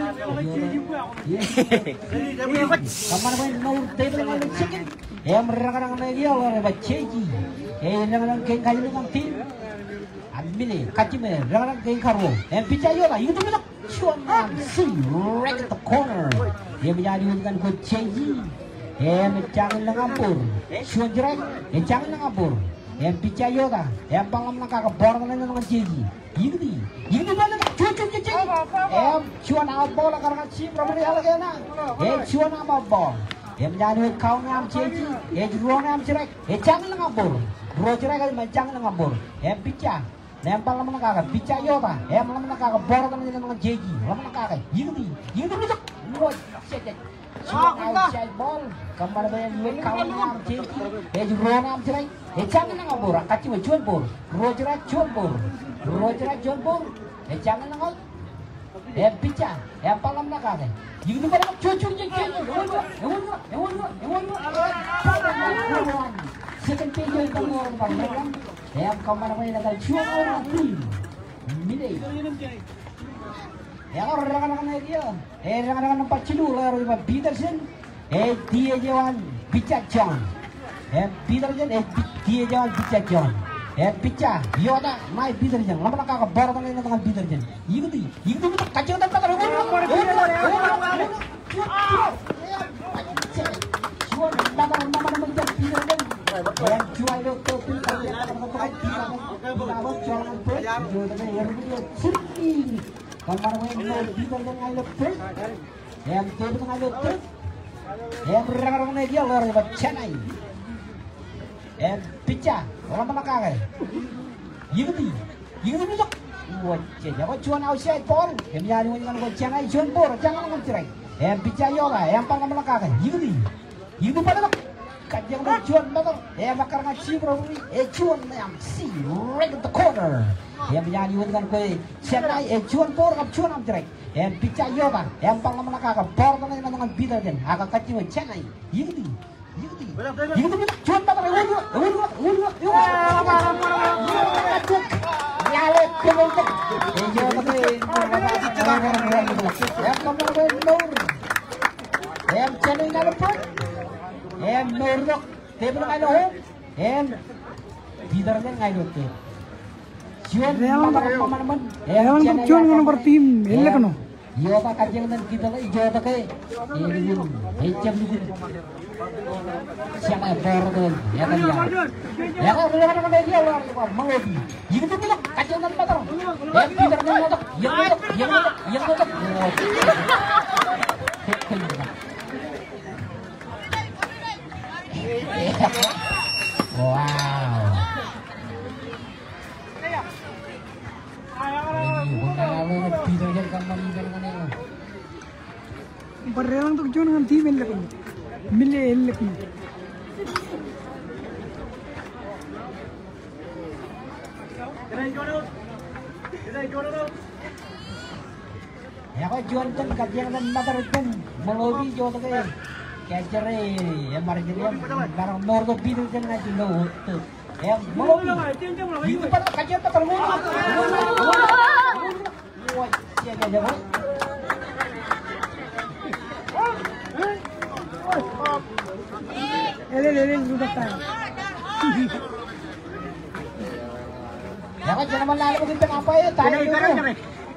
Kamar main naur table dengan chicken. Mereka lagi orang baceji. Orang keng kali dengan tim. Ambil kacime. Orang keng karo. Picha yola. Itu betul. Cuan see right at the corner. Menjadi dengan baceji. Jangan lengampur. Cuan jerai. Jangan lengampur. Picha yoga. Pangam nak kabor dengan baceji. Ini mana? Cuci. Cuan out ball karena sim ramai lagi na. Cuan out ball. Menjadi kau ngam ceci. Ruang ngam cerai. Jangan ngabur. Ruang cerai kan jangan ngabur. Picha. Nempel lama nak kagak. Picha yoga. Lama nak kagak bor dengan jeji. Lama nak kagak. Ini betul. Wah, cek. Cuan outside ball. Kembali dengan kau ngam ceci. Ruang ngam cerai. Jangan ngabur. Kacau cuan bor. Ruang cerai cuan bor. John Bor, jangan langau. Picha, palam nak ada. Ini tu pada cucu. Second page yang kamu orang pameran. Kau mana main nak cuci orang tim. Mili. Orang dia. Orang nampak cilu orang Peterson. Dia jawan Picha John. Peterson. Dia jawan Picha John. Picha, yoda, naik Peterson. Lama nak kagak bor dengan Peterson. Itu betul kacau dan tak ada. Cuan nama macam Peterson. Cuan itu topi kacau dan pakai nama cuan itu. Sering. Kamar main Peterson ayo first. Peterson ayo first. Orang dia orang Chennai. Picha, orang mana kagak? Ini besok. Wajah, apa cuan outside ball? Menjadi dengan cuan cuan bor, jangan ngam cerai. Picha yoga, paling mana kagak? Ini pada kacang dan Juan betul. Bakar ngaji bro. Juan yang si right at the corner. Menyanyi dengan kue Chennai. Juan por kap Juan am direct. Picha yoga. Pang lama nak agak bor dengan bidar dan agak kacau Chennai. Yudi. Juan betul. Nyale kebentuk. Chennai nalapun. Nuruk. Table ngai loh. Bidar dan ngai loh. Juan pemain. Juan nomor tim. Elak no. Yoga kajian dan kita lagi jodoh ke. Jam dulu. Siapa yang bor ya kan ya. Ya kan udah dia luar mengopi. Ini tuh bilang kajian dan motor. Bidar dan motor. Yang motor. Wow. Berrelang tuh Juan dengan tim elak no. Milih elak no. Ya kau Juan kan kajian dan motor kan melobi jodoh ke. Kacere yang mari dia barang nordo bidu kan ngaji lo tuh. Melobi. Itu pada kajian tak terlalu. Wah, siapa aja bang? Ele sudah tahu. Ya kan jangan malah begitu apa ya tadi dulu.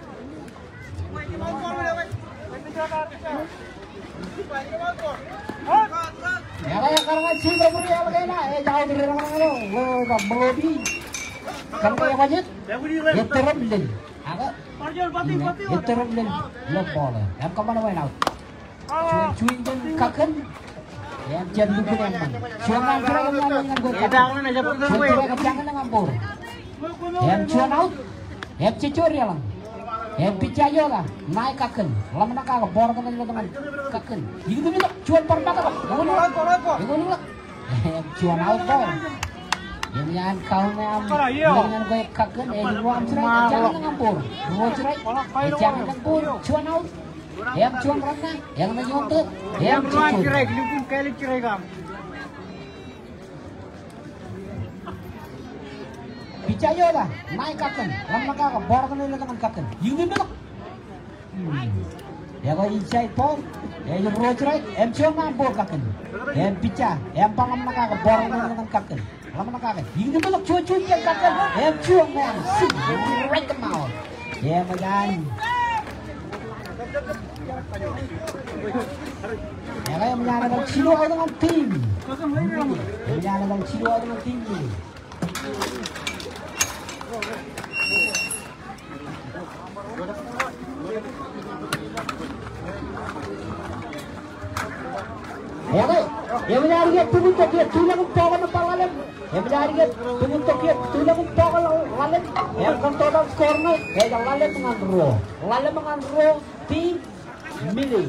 Ya kayak karena sih berburu ya bagaimana? Jauh dari orang-orang lo, melobi. Kan kayak wajib? Ya terus agak. Itu rumlin lepol. Yang kemana main out? Cuy dan kaken. Yang jangan lupa yang mana. Cuan kira dengan gue. Cuan kira jangan dengan bor. Yang cuan out. Yang cicur ya lang. Yang picayo lah. Naik kaken. Lama nak agak bor dengan kaken. Itu bila cuan pertama kok. Yang cuan out bor. Yang kau dengan gue kaken ruam cerai jangan ngampur cerai jangan ngampur cuan out yang cuan rana yang menyuntuk yang cerai dilupun kali cerai kamu picayo lah naik kaken lama kakak bor dengan kaken ini belok ya kau icai pon yang cerai yang cuan ngampur kaken yang pica yang pangam kakak bor dengan kaken lama nak kakek, ini belok cuci yang kakek, cuang man, sih, right the mouth, macam, kayak menyalakan cilo dengan tim, menyalakan cilo dengan tim. Yang mencari tunggu tokiat tulang pawan pawalan. Yang mencari tunggu tokiat tulang pawalan lalat. Yang total skornya yang lalat dengan roh tim milih.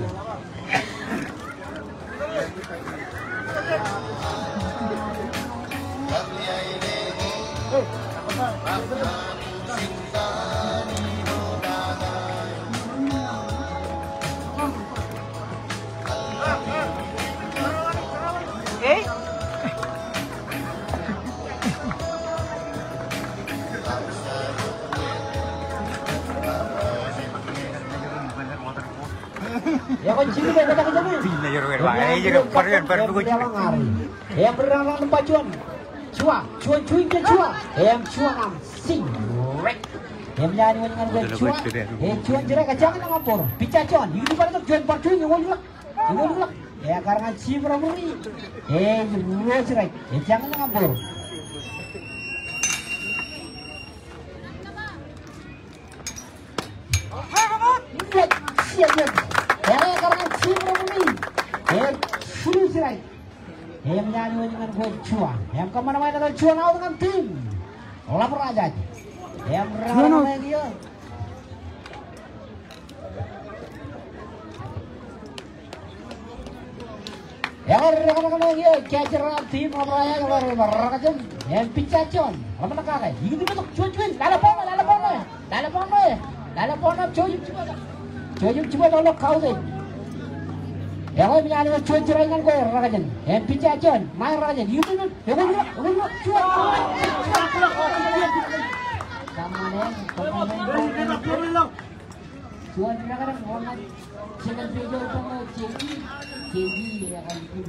Ya kan sini dah kata kerja ni. Bila jorok baik je kan pergi Yang berang tempat cuan. Cuan cuy ke cuan. Yang cuan am sing rek. Yang menyanyi dengan gue cuan. Cuan jerai kacang nak ngapur. Pica cuan. Ini pada tu cuan percuy ngolak. Ya karena si beramuri. Lu jerai. Jangan nak ngapur. Siap. Karena si beramuri. Suruh jerai. Yang menyanyi dengan gue cuan. Yang kemana-mana dengan cuan awal dengan tim. Lapor aja. Yang beramai dia. Yang rekan-rekan lagi, kejaran tim Raya yang yang picacon, apa nak kaya? Ini betul cuy, lala cuy coba tolong kau deh. Yang lain punya anak cuy cerai kan kau rekan, yang picacon, main rekan, ini betul, cuy. Cuan kadang-kadang orang jangan beda sama Jadi akan itu.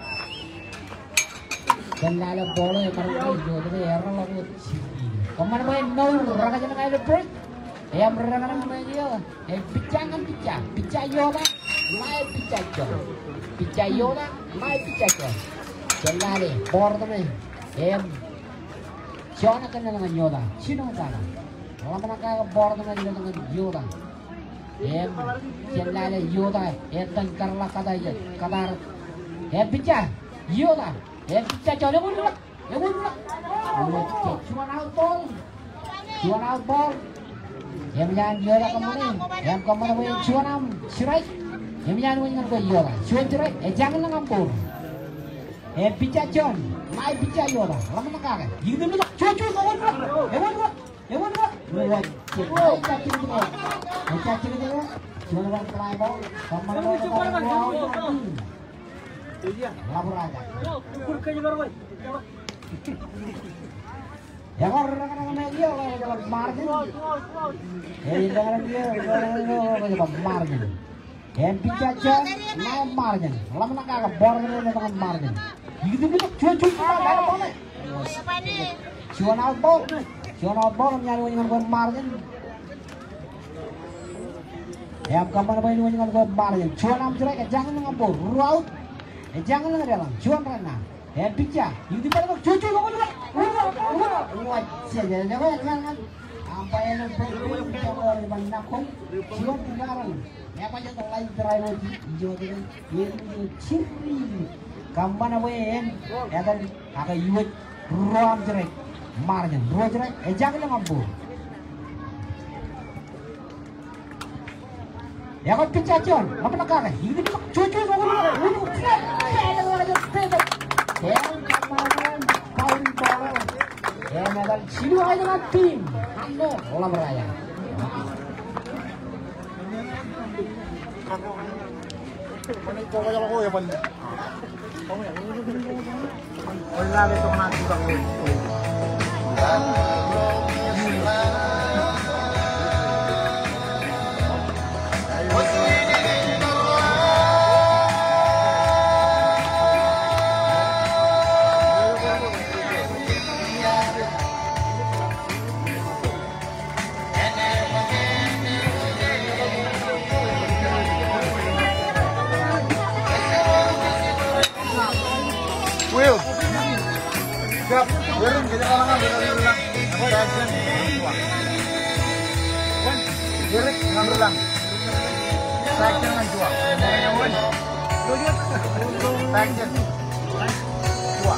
Dan lalu bola yang baru itu, jadi orang lalu kemana main nol, orang jangan ada break. Yang berangkat main dia, picah yola, main picah yola, main picah. Jadi bola tu ni, Jangan kena dengan yola, cina mana? Orang mana kaya bola tu ni dengan yola. Jelala yoda etan karla kadaya kadar picah yoda picah jole bunla cuan out ball yang jangan yoda kemana yang kemana boleh cuan am sirai yang jangan dengan kau yoda cuan sirai jangan ngampur picah John mai picah yoda lama nak kan gitu dulu cucu kawan Jualan pelayan, lapor aja. Ya orang dia margin. Dia margin. Yang picacon, naik margin. Lama nak agak border dengan margin. Gitu cucu ada boleh. Jualan outbound nyari dengan margin. Yang kapan apa ini dengan margin. Jualan amjrek jangan ngampur. Rout jangan dalam. Jualan rana. Yang picah. Itu pada cucu kawan. Wajah jangan. Apa yang coba banakon. Jualan tinggalan. Yang apa yang lain driver jualan ini ciri. Kapan apa yang ada agak yuat rout amjrek. Margin, road jangan ngampur. Ya kan picacon, apa nak kaya? Ini cucu kawan. Yang kemarin kawan bola, yang medal silu aja dengan tim. Anda bola meraya. Will. Siap. Berin kita orang berulang. Action. Berin berulang. Action dengan dua. Action. Dua.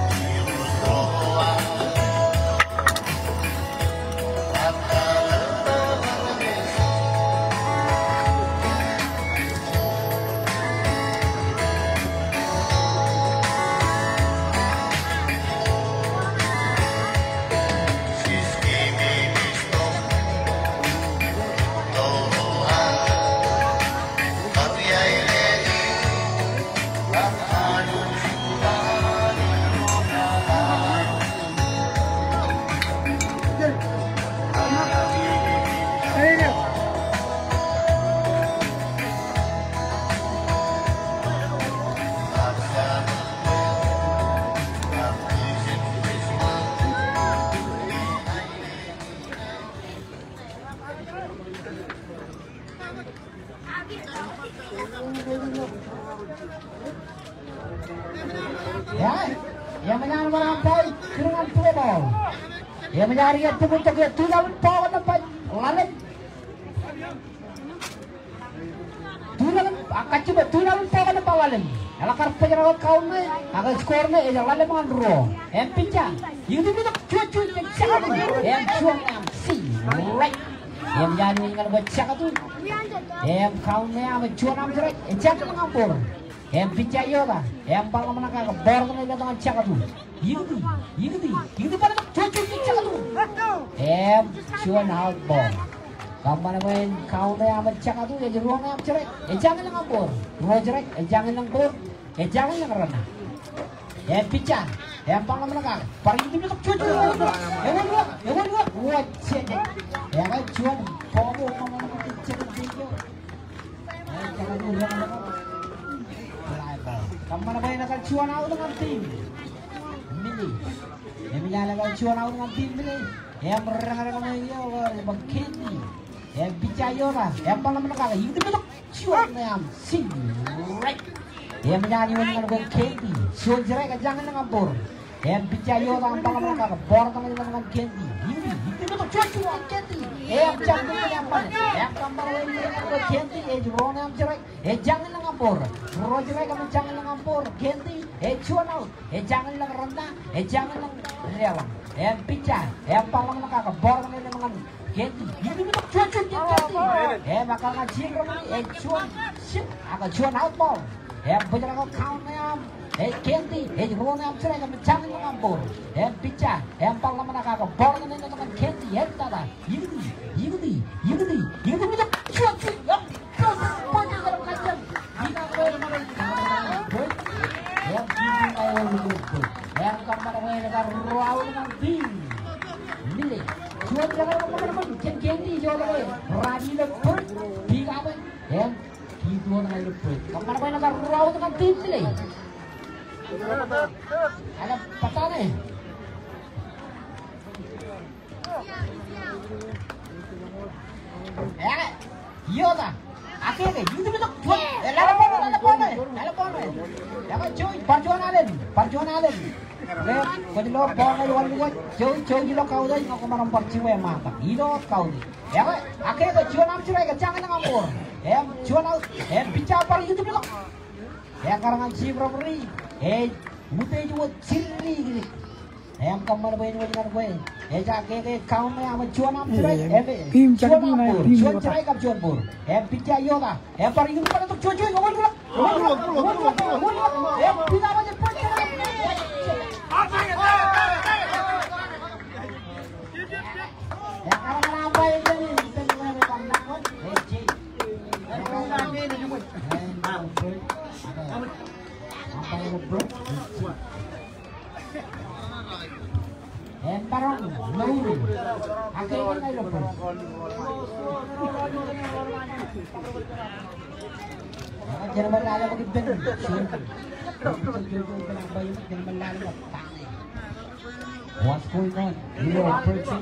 Ya, yang menyangkut melampaui dengan play ball. Yang mencari itu untuk dia tidak power dapat lalu. Tulang akan coba tulang power dapat lalu. Alakar penyerawat kau ni, akan skornya yang lalu mengenro. Yang pincang, yang itu cucu yang cakap, yang cuang yang si, right. Yang menjadi dengan bercakap tu, yang kau ni yang cuang yang jerat, jangan mengampur. em picayo lah, em pala mana ka bor na ila tangan chaka tu. Yigdi pala cucu chaka tu. Em chuan out ball. Kamana main kau na amat chaka tu, ya ruang na am cerai. Jangan lang bor, ruang cerai, jangan lang bor, jangan lang rana. Em pica, em pala mana ka, pari itu tu cucu. Ewan dua, wajah. Em kan chuan pomo mana mana chaka tu. Jangan dulu. Kamana ba nakan chuan out dengan tim Mili. Nakan chuan out dengan tim Mili. Yang merang kami yo bagkini. Yang picayo lah. Yang pala menakala itu betul chuan yang sing right. Yang menyanyi dengan bagkini. Chuan jerai jangan dengan bor. Yang picayo lah pala menakala bor dengan kendi. Itu betul chuan kendi. Yang jangan yang pala. Yang kamar dengan kendi ron yang jerai. Jangan dengan bor. Roger kamu jangan lang ampor, Kendi, chuan out, jangan lang rendah, jangan lang relang, pica, palang nakakabor ng mga Kendi, hindi mo chuan Kendi, bakal ngajin ramai, chuan, shit, chuan out ball, bener ako count na yan, Kendi, ruang na sila kamu jangan lang ampor, pica, palang nakakabor ng mga Kendi, tada, yigdi mo chuan, yang kamar mereka ruau dengan tim Mili jual jangan apa-apa kendi jual lagi radi lepur tiga apa yang itu dengan lepur kamar mereka ruau dengan tim Mili ada peta nih iya dah akhirnya itu betul jual telepon jangan cuy perjuangan Allen lihat kau lo bawang luar cuy lo kau dah kau kemarin perciwa mata ilo kau ni ya kan akhirnya cuy nam cuy jangan ngambur cuy nam bicara apa itu betul karangan si robbery mute juga sini gini kamar bayi dengan gue jaga kau ni amat cuy nam cuy cuy cuy kap cuy bur bicara yoga paling itu pada tu cuy ngomong dulu tidak banyak jangan berlala bagi ben. What's going on? You are approaching.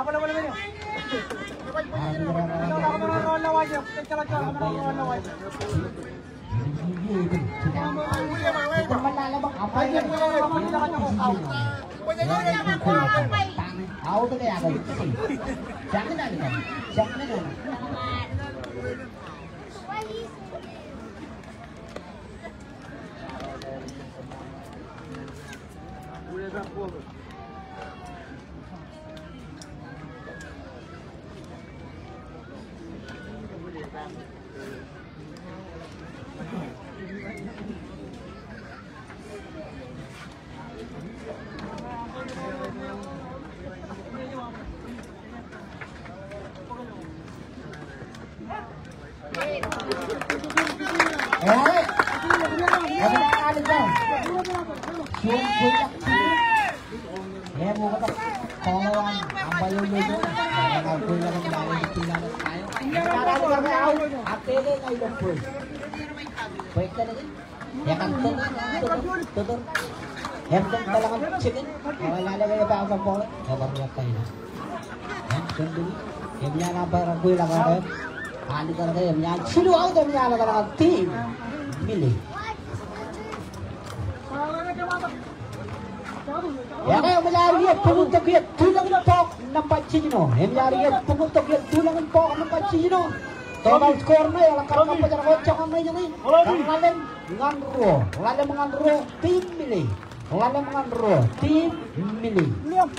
Ya kayak mencari pengutuk dia tulangan pok nampak cino. Mencari pengutuk dia tulangan pok nampak cino. Total skornya ya langkah pacar kocok namanya nih. Lalu mengandro, tim milih. Lalu mengandro tim milih. Lihat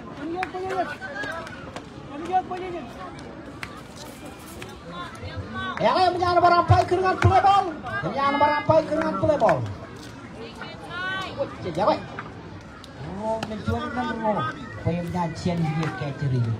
punya. Yang menyana berampai keringan plebol. Menyana berampai keringan plebol. Jadi, oh, menjual kan oh, penyajian dia catering.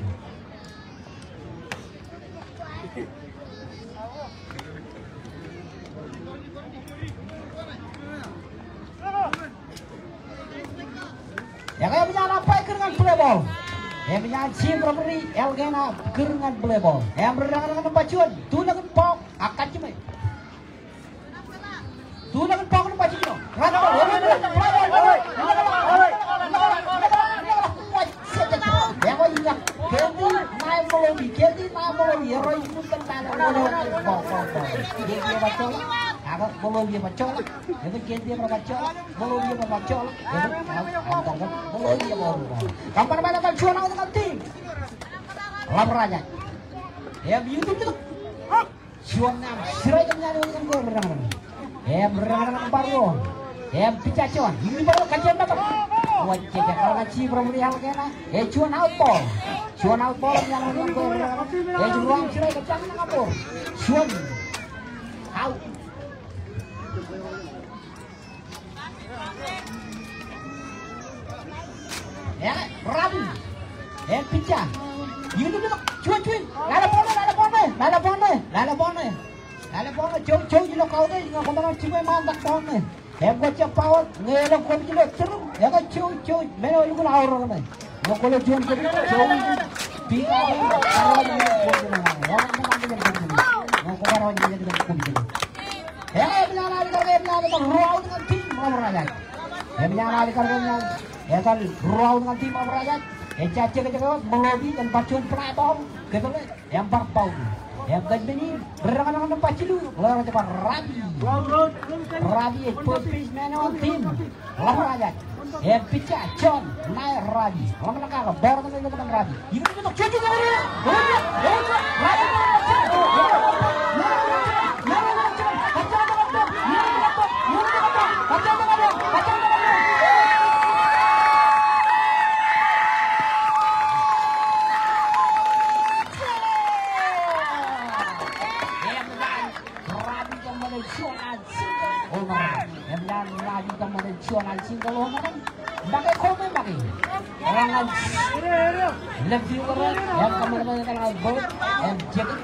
Yang menyana berampai keringan plebol. Yang menyaji berberi elgena keringan plebol. Yang berdangan pacuan, tulang pok akan cemai. Tulang pok nak pacuan. Rada yang ingat kendi naik melodi roy bukan tanah melodi bacol agak melodi bacol itu kendi bacol melodi bacol itu antara melodi baru kapan mana bacol dengan tim laporannya ya YouTube itu cuannya sirai kenyari dengan gue berang berang baru picacuan ini baru kajian dapat wajib kalau ngaji berberi hal kena cuan outball yang gue juruang sirai kecang ngapur cuan out Rabi pica ini tuh cuan lada pone jauh jilo kau deh nggak kemana cuma mantap pone gue cepat ngelak gue jilo ceruk ya kan cuy mana lu guna orang nih mau kalau jual ke jauh pika kalau dia orang mau kalau dia dengan kumpul menyala di ruau dengan tim mau merajat menyala di kan ruau dengan tim mau merajat caca melobi dan pacuan penabong gitu le yang parpau yang gajbeni berangan-angan pacilu lawan cepat Rabi pepis menon tim lawan aja pica John naik Rabi lawan nakal baru dengan Rabi ini untuk cucu kali single pakai komen pakai orang lebih orang yang kemarin kalau boat yang jacket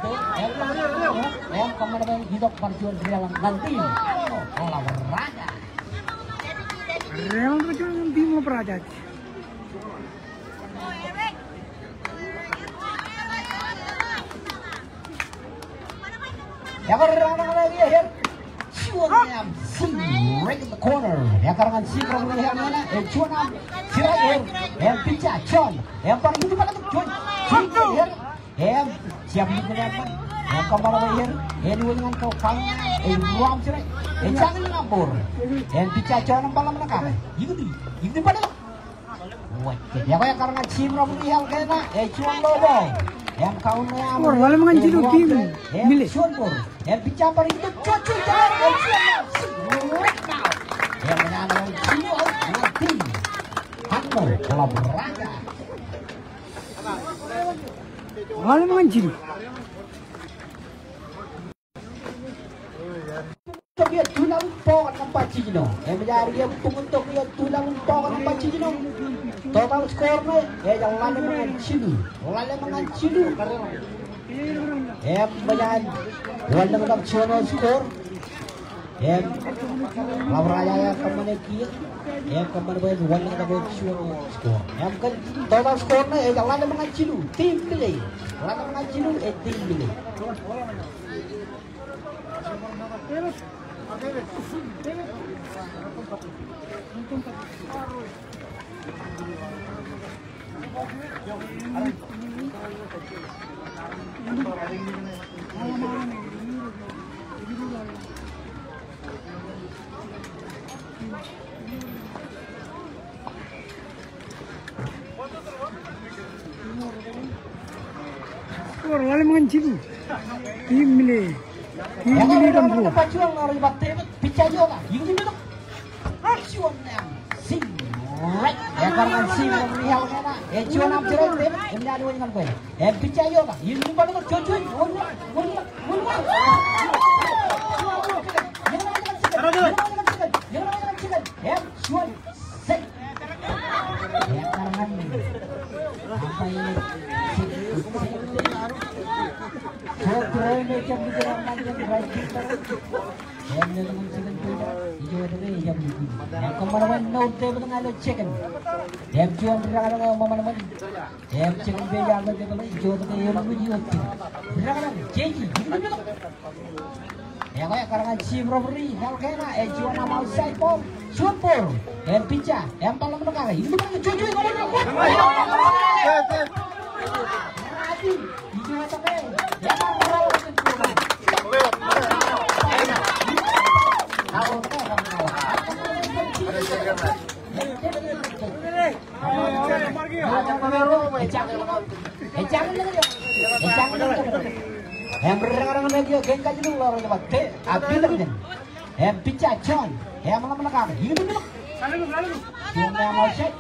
yang kemarin hidup perjuangan dalam nanti kalau beraja Real perjuangan nanti mau beraja ya orang lagi ya cuan right in the corner ya karangan si problem yang mana cuan si right here pica John yang paling itu pada John here siap di mana yang kemarin here dua dengan kau kang ruam si right jangan ngapur pica John yang paling mana kah itu pada wah ya kayak karangan si problem yang kena cuan lobo yang kau nih wala mga jilo tim mili syukur yang bicara paling itu cucu jangan yang menanam jilo tim hantu kalau beraga wala mga jilo dia tulang pokok nampak cino yang mencari dia untuk dia tulang pokok nampak cino total skornya yang lalu dengan cilu yang banyak wala dengan cino skor yang lawan yang kemana kia yang kemana banyak wala dengan cino skor yang kan total skornya yang lalu dengan cilu tim pilih lalu dengan cilu tim pilih wala mga jilo tim mili yang pacuan orang batte picayo lah ini betul pacuan yang sing Right, ya karena si melihat kena, cuan am cerai deh, jadi orang kan kau, percaya tak? Ini bukan untuk cuci, cuan, set, ya karena apa ini? Cuci macam ni orang macam right kita. Yang ni dengan chicken tu, hijau tu ni hijau ni. Yang kemarin note tu dengan ada chicken. Yang cuan berapa mana? Yang chicken beja ada tu kalau hijau tu yang mana hijau tu. Berapa? Jadi, yang kaya karena si robbery, yang kena cuan nama outside ball, cuan ball, yang pizza, yang paling menengah. Ini bukan cuci kalau nak. Hijau tu yang yang berang-rang lagi geng kaji dulu orang cepat teh abis lagi yang pizza John yang malam melakar ini dulu yang mau cek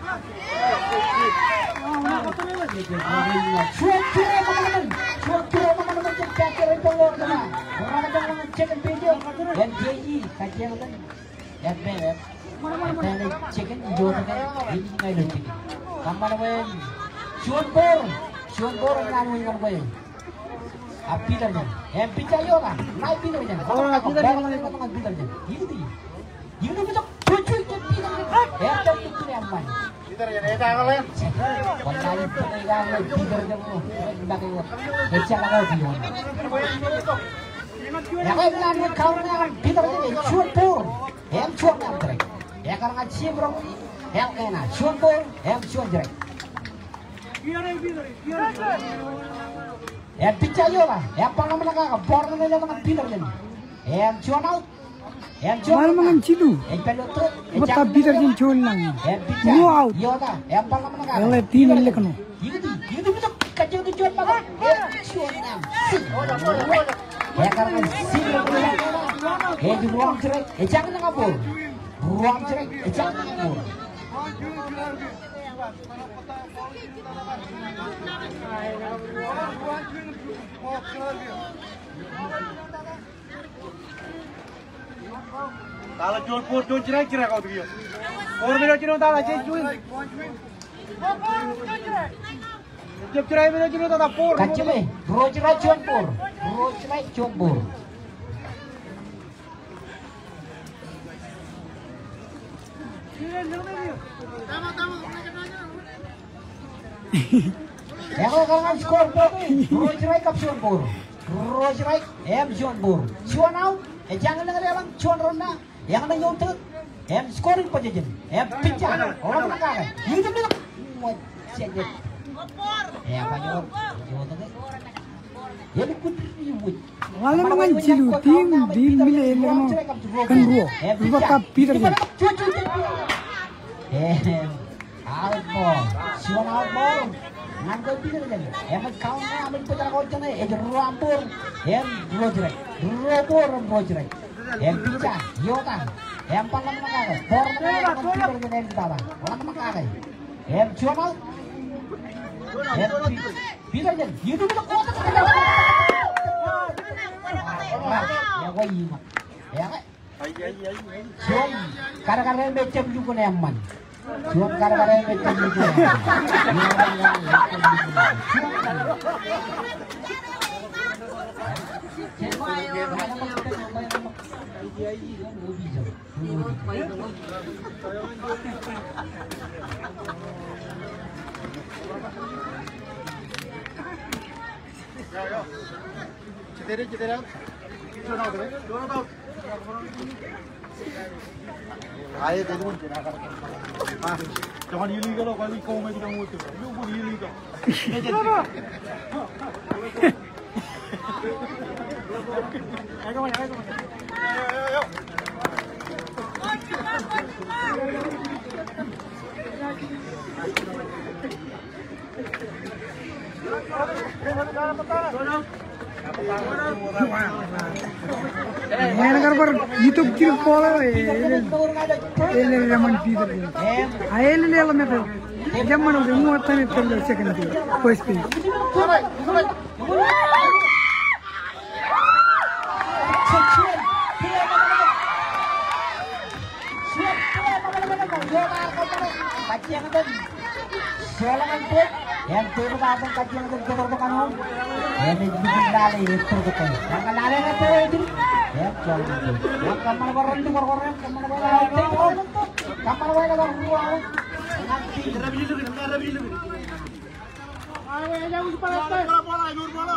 teman-teman cek itu loh teman orang macam cek video dan JI kajian kan ya bener chicken hijau tadi ini nggak ada chicken kamar wen cuan bor nanu yang wen api terjadi yang pizza yoga naik pizza terjadi kalau nggak pizza terjadi ini betul cuci pizza yang tertutup yang mana pizza terjadi kalau yang kalau penyegang pizza terjadi bagi pizza kalau dia ya kalau nanu kau nanu pizza terjadi cuan bor yang cuan yang terjadi ya karena cibrong yang enak cuan bor yang cuan jerek yang pizza yoga yang paling menengah bor nanya dengan Peter jadi yang cuan out yang cuan Malam cilu. yang pelotut Betul Peter jin cuan lang. yang pizza Wow. yoga yang paling menengah Oleh tinan lekno. ini betul kacau tu cuan banget cuan yang ya karena cibrong di ruang jerek jangan ngapur ruang jerek jangan ngapur Tala Jodhpur don't check out here. 4 minutes no tala check doing. Jab cherai minute no tala 4. Kacau ni, rojerai cuan bor. Yang kalau skor ni, rojerai kap cuan bor. Rojerai cuan bor. Cuan out, jangan dengar orang cuan ronda. Yang ada nyontek, scoring pajajan, pizza, orang menang. Ini tu buat cekit. Apa nyor? Jadi kutri buat. Malam dengan cilu tim di mile lekno kan ruo. Betul Peter jin. Out ball, cuan out ball. Nangkau Peter jadi. Kau ni ambil pecah kau cina. Ruampur, rojerai, rojerai. Pizza, yoga, paling menengah. Bor menengah Peter jadi di bawah. Orang menengah. Cuan out. Peter jadi. Itu betul kota. Ya kau ingat. Ya kan? Cuan, kadang-kadang macam juga ni aman. Cuan kadang-kadang macam juga. Cedera. Ayo dulu. Jangan illegal loh, kalau kau mau bilang itu, lu pun illegal. Ayo. Ngayon nagkaroon YouTube kilo pola ele raman pizza. Ele alam mo ito. Jaman udah muat tani terlalu second itu. First page. Sialan pun yang turun abang kajian itu terbukan om. Ini bikin lali itu terbukan. Yang lali itu itu. Ya jual itu. Yang kamar koran itu koran kamar koran itu kamar koran itu ruang. Nanti. Ayo jangan lupa bola nur bola.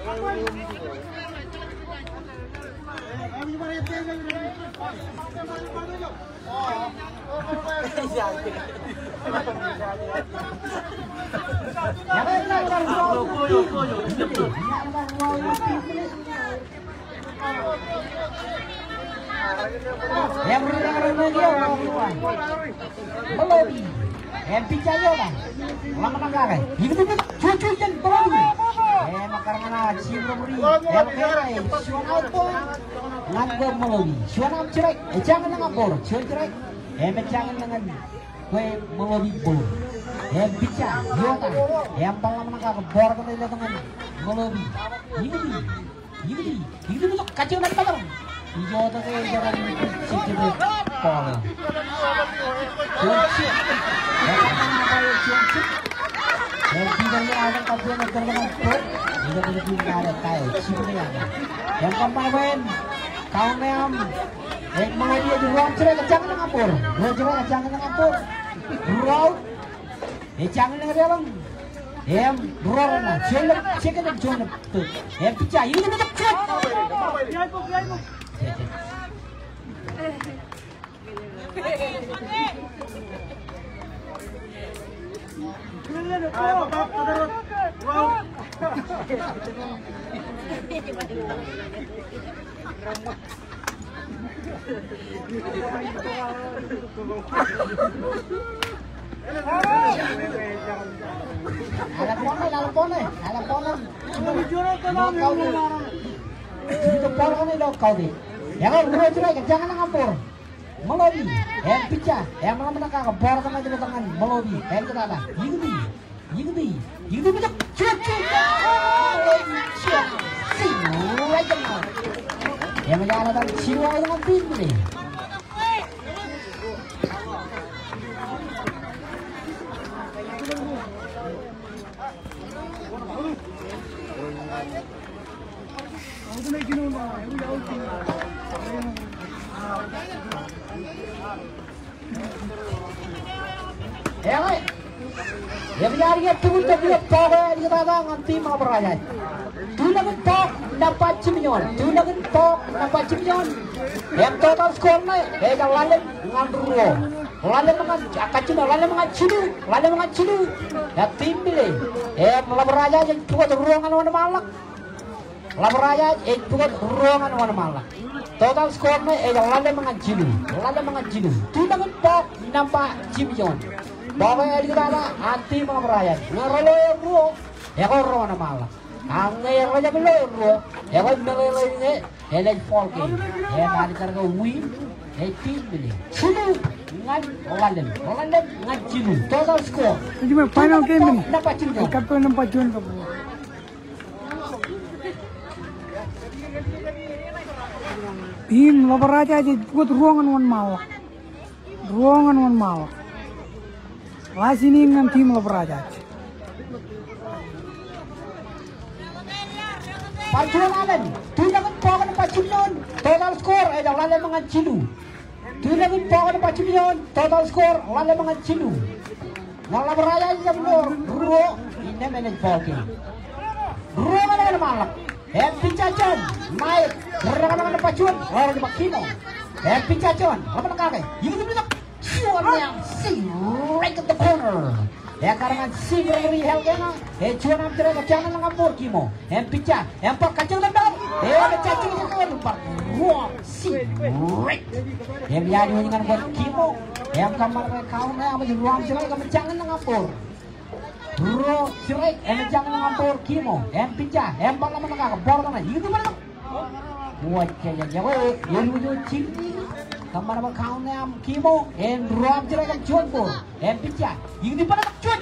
Yang picayo bang, lama nanggarai. Itu cucu yang terlalu. Makarana ciburi. Kayak suara apa? Nganggo melodi. Suara cerai. Jangan ngabor. Suara cerai. Jangan dengan kue melodi bol. Pica, yota. Yang paling menangkap bor kan itu dengan melodi. Ini itu kacau dan padam. Yota kayak jalan cicit pola. Cuci. Yang tidak ada kajian dengan bor. Tidak ada kayak ciburi yang kemarin kaum yang melodi di ruang cerai jangan ngapur. Ruang cerai jangan ngapur. Ruang jangan dengar bang. Ruang ceknya jangan tuh. Pica ini tetap cek. Alam pone. Itu pon ini lokal deh. Yang ruang cerai jangan ngapur. Melodi, pica, yang malam menangkap bor sama jadi tangan melodi, kita ada. Ini betul cuci. Yang menjalankan siwa dengan tinggi. Ya benar ya tuh tapi pada di kata nganti mau berayat. Tu nak tok dapat cimion. Yang total skornya lalim ngandro. Lalim mengacidu. Ya tim pilih. Mau berayat yang buat ruangan warna malak. Labraya buat ruangan warna malak. Total skornya lalim mengacidu. Tu nak tok nampak cimion. Bawa di sana anti mau berayat. Ngerelo ruo, ya kau ruo na malah. Angin aja belum, ya kau ngerelo ini, ya folky, ya nanti karena win, tim beli. Sini ngan ngan cinu. Total score. Cuma final game ini. Nampak cinu. Kapten nampak cinu kamu. Tim lapar aja buat ruangan wan mau. Lah sini dengan tim lapar aja. Pacuan Alan, tidak pokan Pacuan, total score lalu mengacilu. Tidak pokan Pacuan, total score lalu mengacilu. Malah beraya jam ruo ini manage ballking. Ruo mana malak. Happy Cacon, naik, berang Pacuan, lalu dimakino. Happy Cacon, apa nak kau? Ini tu cuan yang sing right at the corner. Ya karena sing dari helgena, cuan ambil jangan ngapur kimo. Pica, pak kacang lembab. Cacing itu kan lupa. Wah, sing right. Biar dia dengan buat kimo. Kamar kau ni, apa jadi ruang cerai kamu jangan ngapur. Ro cerai, jangan ngampur kimo, pinca, bala mana kagak, bor mana, itu mana? Wajah jauh, lucu ciri, kamar apa kau nam kimo, ro cerai kan cuanku, pinca, itu mana? Cuan,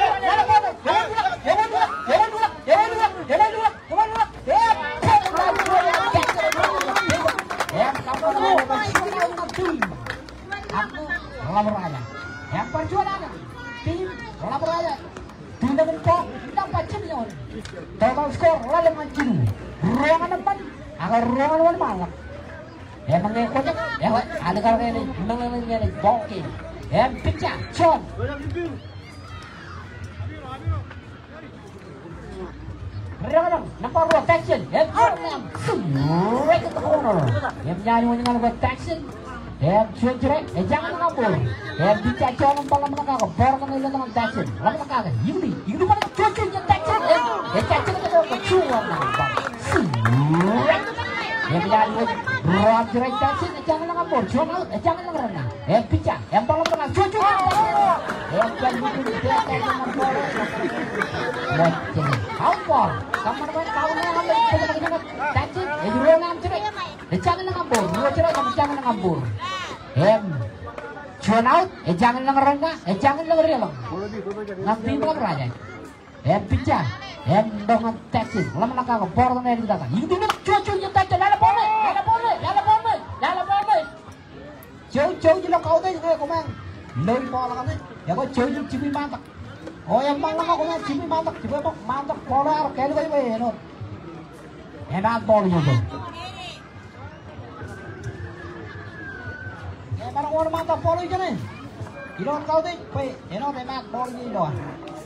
yang perjuangan tim lapor aja tidak mentok dapat cimion total skor lalu mancing ruangan depan agar ruangan depan malam emang yang kocak ya ada kalau ini memang ini boki pecah John ruangan nampak rotation nyanyi dengan rotation cuan cerai, jangan ngabur. Bisa cuan empal mereka ke bor kan itu dengan taction. Lalu mereka ke ini mana cuan taction. Taction itu kecuan nampak. Menyanyi ruang cerai taction, jangan ngabur. Cuan out, jangan ngerana. Bisa empal mereka cuan. Jangan bikin dia dengan bor. Outball, kamar mereka kau ngambil dengan taction. Ruang cerai, jangan ngabur. Ruang cerai jangan ngabur. Cuan out, jangan ngerana, jangan ngerelang. Nanti berapa aja? Pecah, dengan taxi, lama nak kau bor dengan itu datang. Itu nak cuan yang taxi, lala boleh. Jauh je kau tu, kau main, lori bola kan? Ya kau jauh cipi mantap. Oh yang mana kau main cipi mantap, cipi mantap bola, kau lu kau no. Enak bola juga. Parang orang mantap bola itu nih. Ilon kau tu, enak bola ni ilon.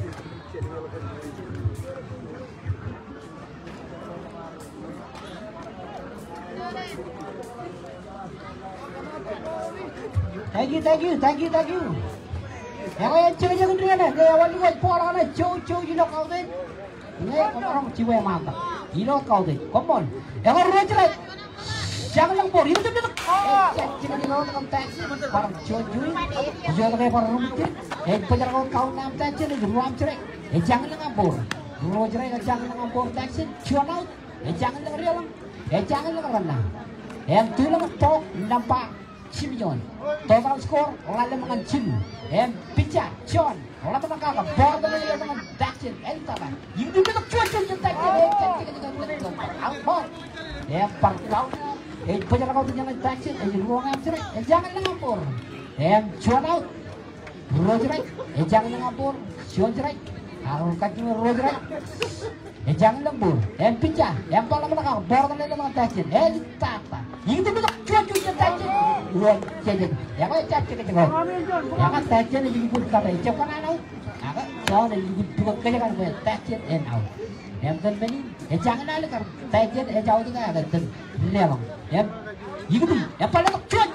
Thank you. Yang cewek jangan dia nih, dia awal juga bola nih, jauh ilon kau tu. Ini orang cewek mantap. Ilon kau tu, come on. Yang orang cerai. Jangan yang bor, itu dia. Jangan yang orang taxi, barang cuy. Jangan kayak barang rumit. Penjara kau nam taxi ni ruam cerai. Jangan yang bor. Ruam cerai jangan yang bor taxi. Cuan out. Jangan yang real. Jangan yang rendah. Yang tu lang tok nampak cimion. Total skor lalu mengancam. Pecah, cuan. Orang mana kagak bor dengan taxi. Entah. Itu dia cuan taxi. Out. Parkau. Penjara kau jangan taxi, ruang cerai, jangan ngapur. Cuan out, ruang cerai, jangan ngapur. Cuan cerai, kalau kaki ruang cerai, jangan lembur. Pecah, pala mereka bor dengan taxi. Tata, itu betul cuan taxi. Ruang cerai, yang kau taxi kau, yang kan taxi ni juga kata, cepat anak, agak jauh ni juga kerja kan taxi out. Kan beni, jangan ada kan taxi jauh tu kan ada lewang. Itu paling cuan.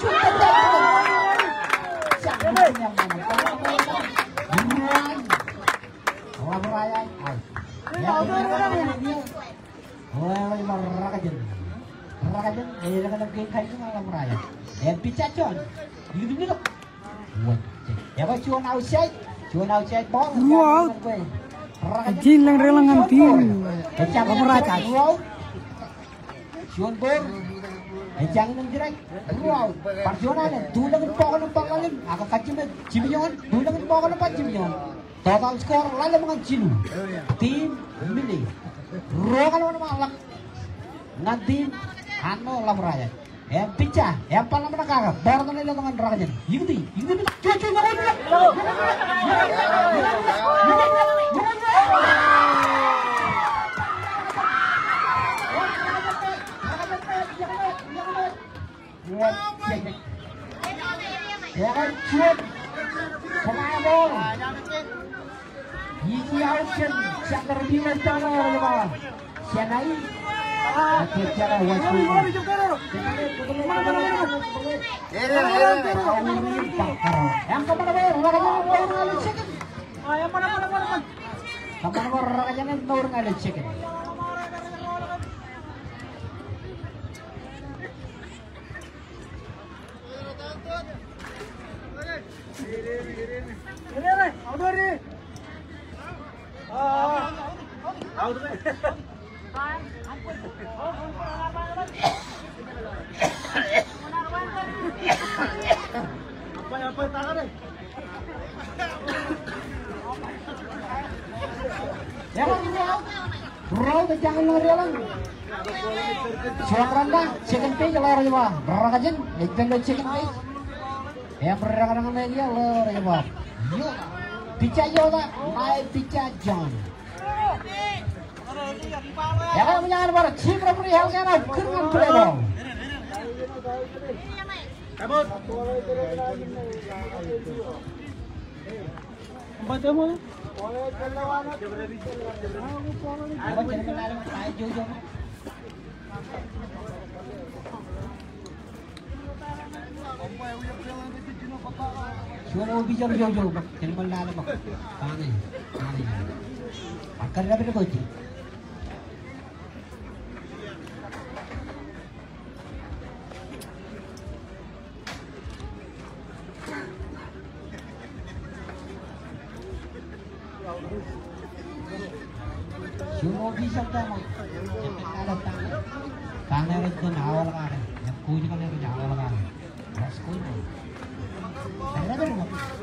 Jangan yang mana? Orang raya, rakajan, dengan kain itu orang raya. Pecah cuan, itu. Ya kau cuan outside ball. Wow. Jilang relangan tim. Pemeraca. Cuan bor. Jangan yang direct. Wow. Perjuangan tulang pokok agak kacim cimion, tulang pokok cimion. Total skor lalu mengancam. Tim milih. Ruangan mana malam. Nanti anu lamraya. Pecah, pala mana kagak. Bor dengan rakyat. Itu cucu Jangan cuan pengawal. Ini auction yang terbilang tanah Sianai. Cara wasit. Yang kemana Apa tangan deh? Ya kan ini bro jangan lari lang. Suang rendah chicken page lari ba. Rakajen ikan lo chicken page. Ya berang lagi lari ba. Yo picha yoda mai picha John. Ya kan punya bar chip rubber hal kana kurang play ball. Kabut. Baca mo. Suara bicara jauh-jauh, jangan malam mak. Kani. Akan dapat berkunci. Sumo bisa tama. Ada tangan. Tangan itu nawal kan. Yang kuning kan itu nawal kan. Mas kuning. Ada kan?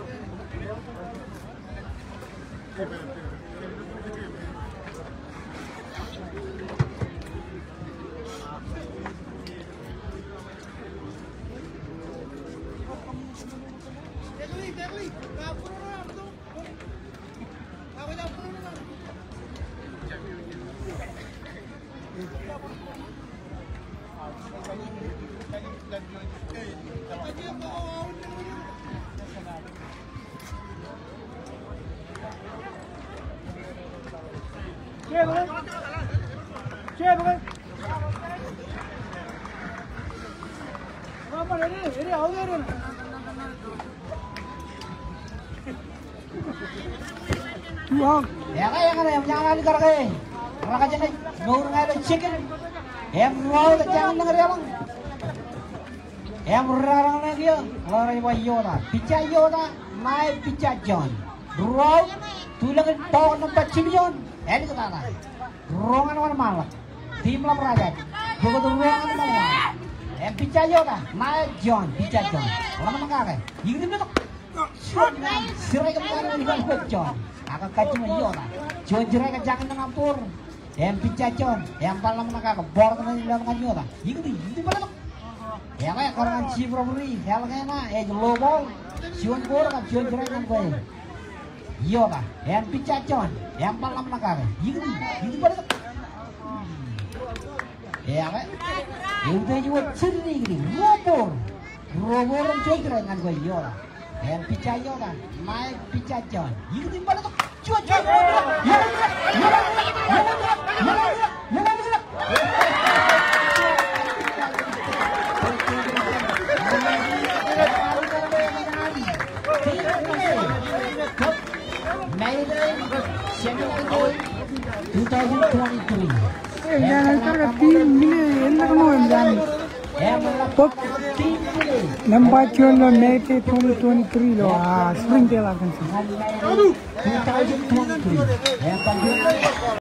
Yang jangan dikarake. Orang aja nih, nur ada chicken. Yang mau jangan denger ya bang. Yang berarang lagi ya, orang yang Yoda, picha Yoda, mai picha John. Roll, tulang tau nampak cibion. Ini kata apa? Ruangan mana malah? Tim lah peragat. Juga tuh ruangan mana? Yang picha Yoda, mai John, picha John. Orang mana kakek? Ini betul. Sirai kemarin di bawah John. Agak kacau Yoda. John jerai jangan mengampur. Yang picha John, yang paling mana kakek? Bor kena di dalam Yoda. Ini betul. Ya kayak orang Chip Robbery, hal kena, low ball, John Bor kan John jerai kan gue. Yoda, yang picha John, yang paling mana kakek? Ini betul. Ya kayak, itu juga cerita ini, robor yang John jerai kan gue Yoda. Yang picha Yoda, naik picha John. Ini betul. Cuat. Lambachuan lo May 2023 lo Springdale Arkansas. 2023.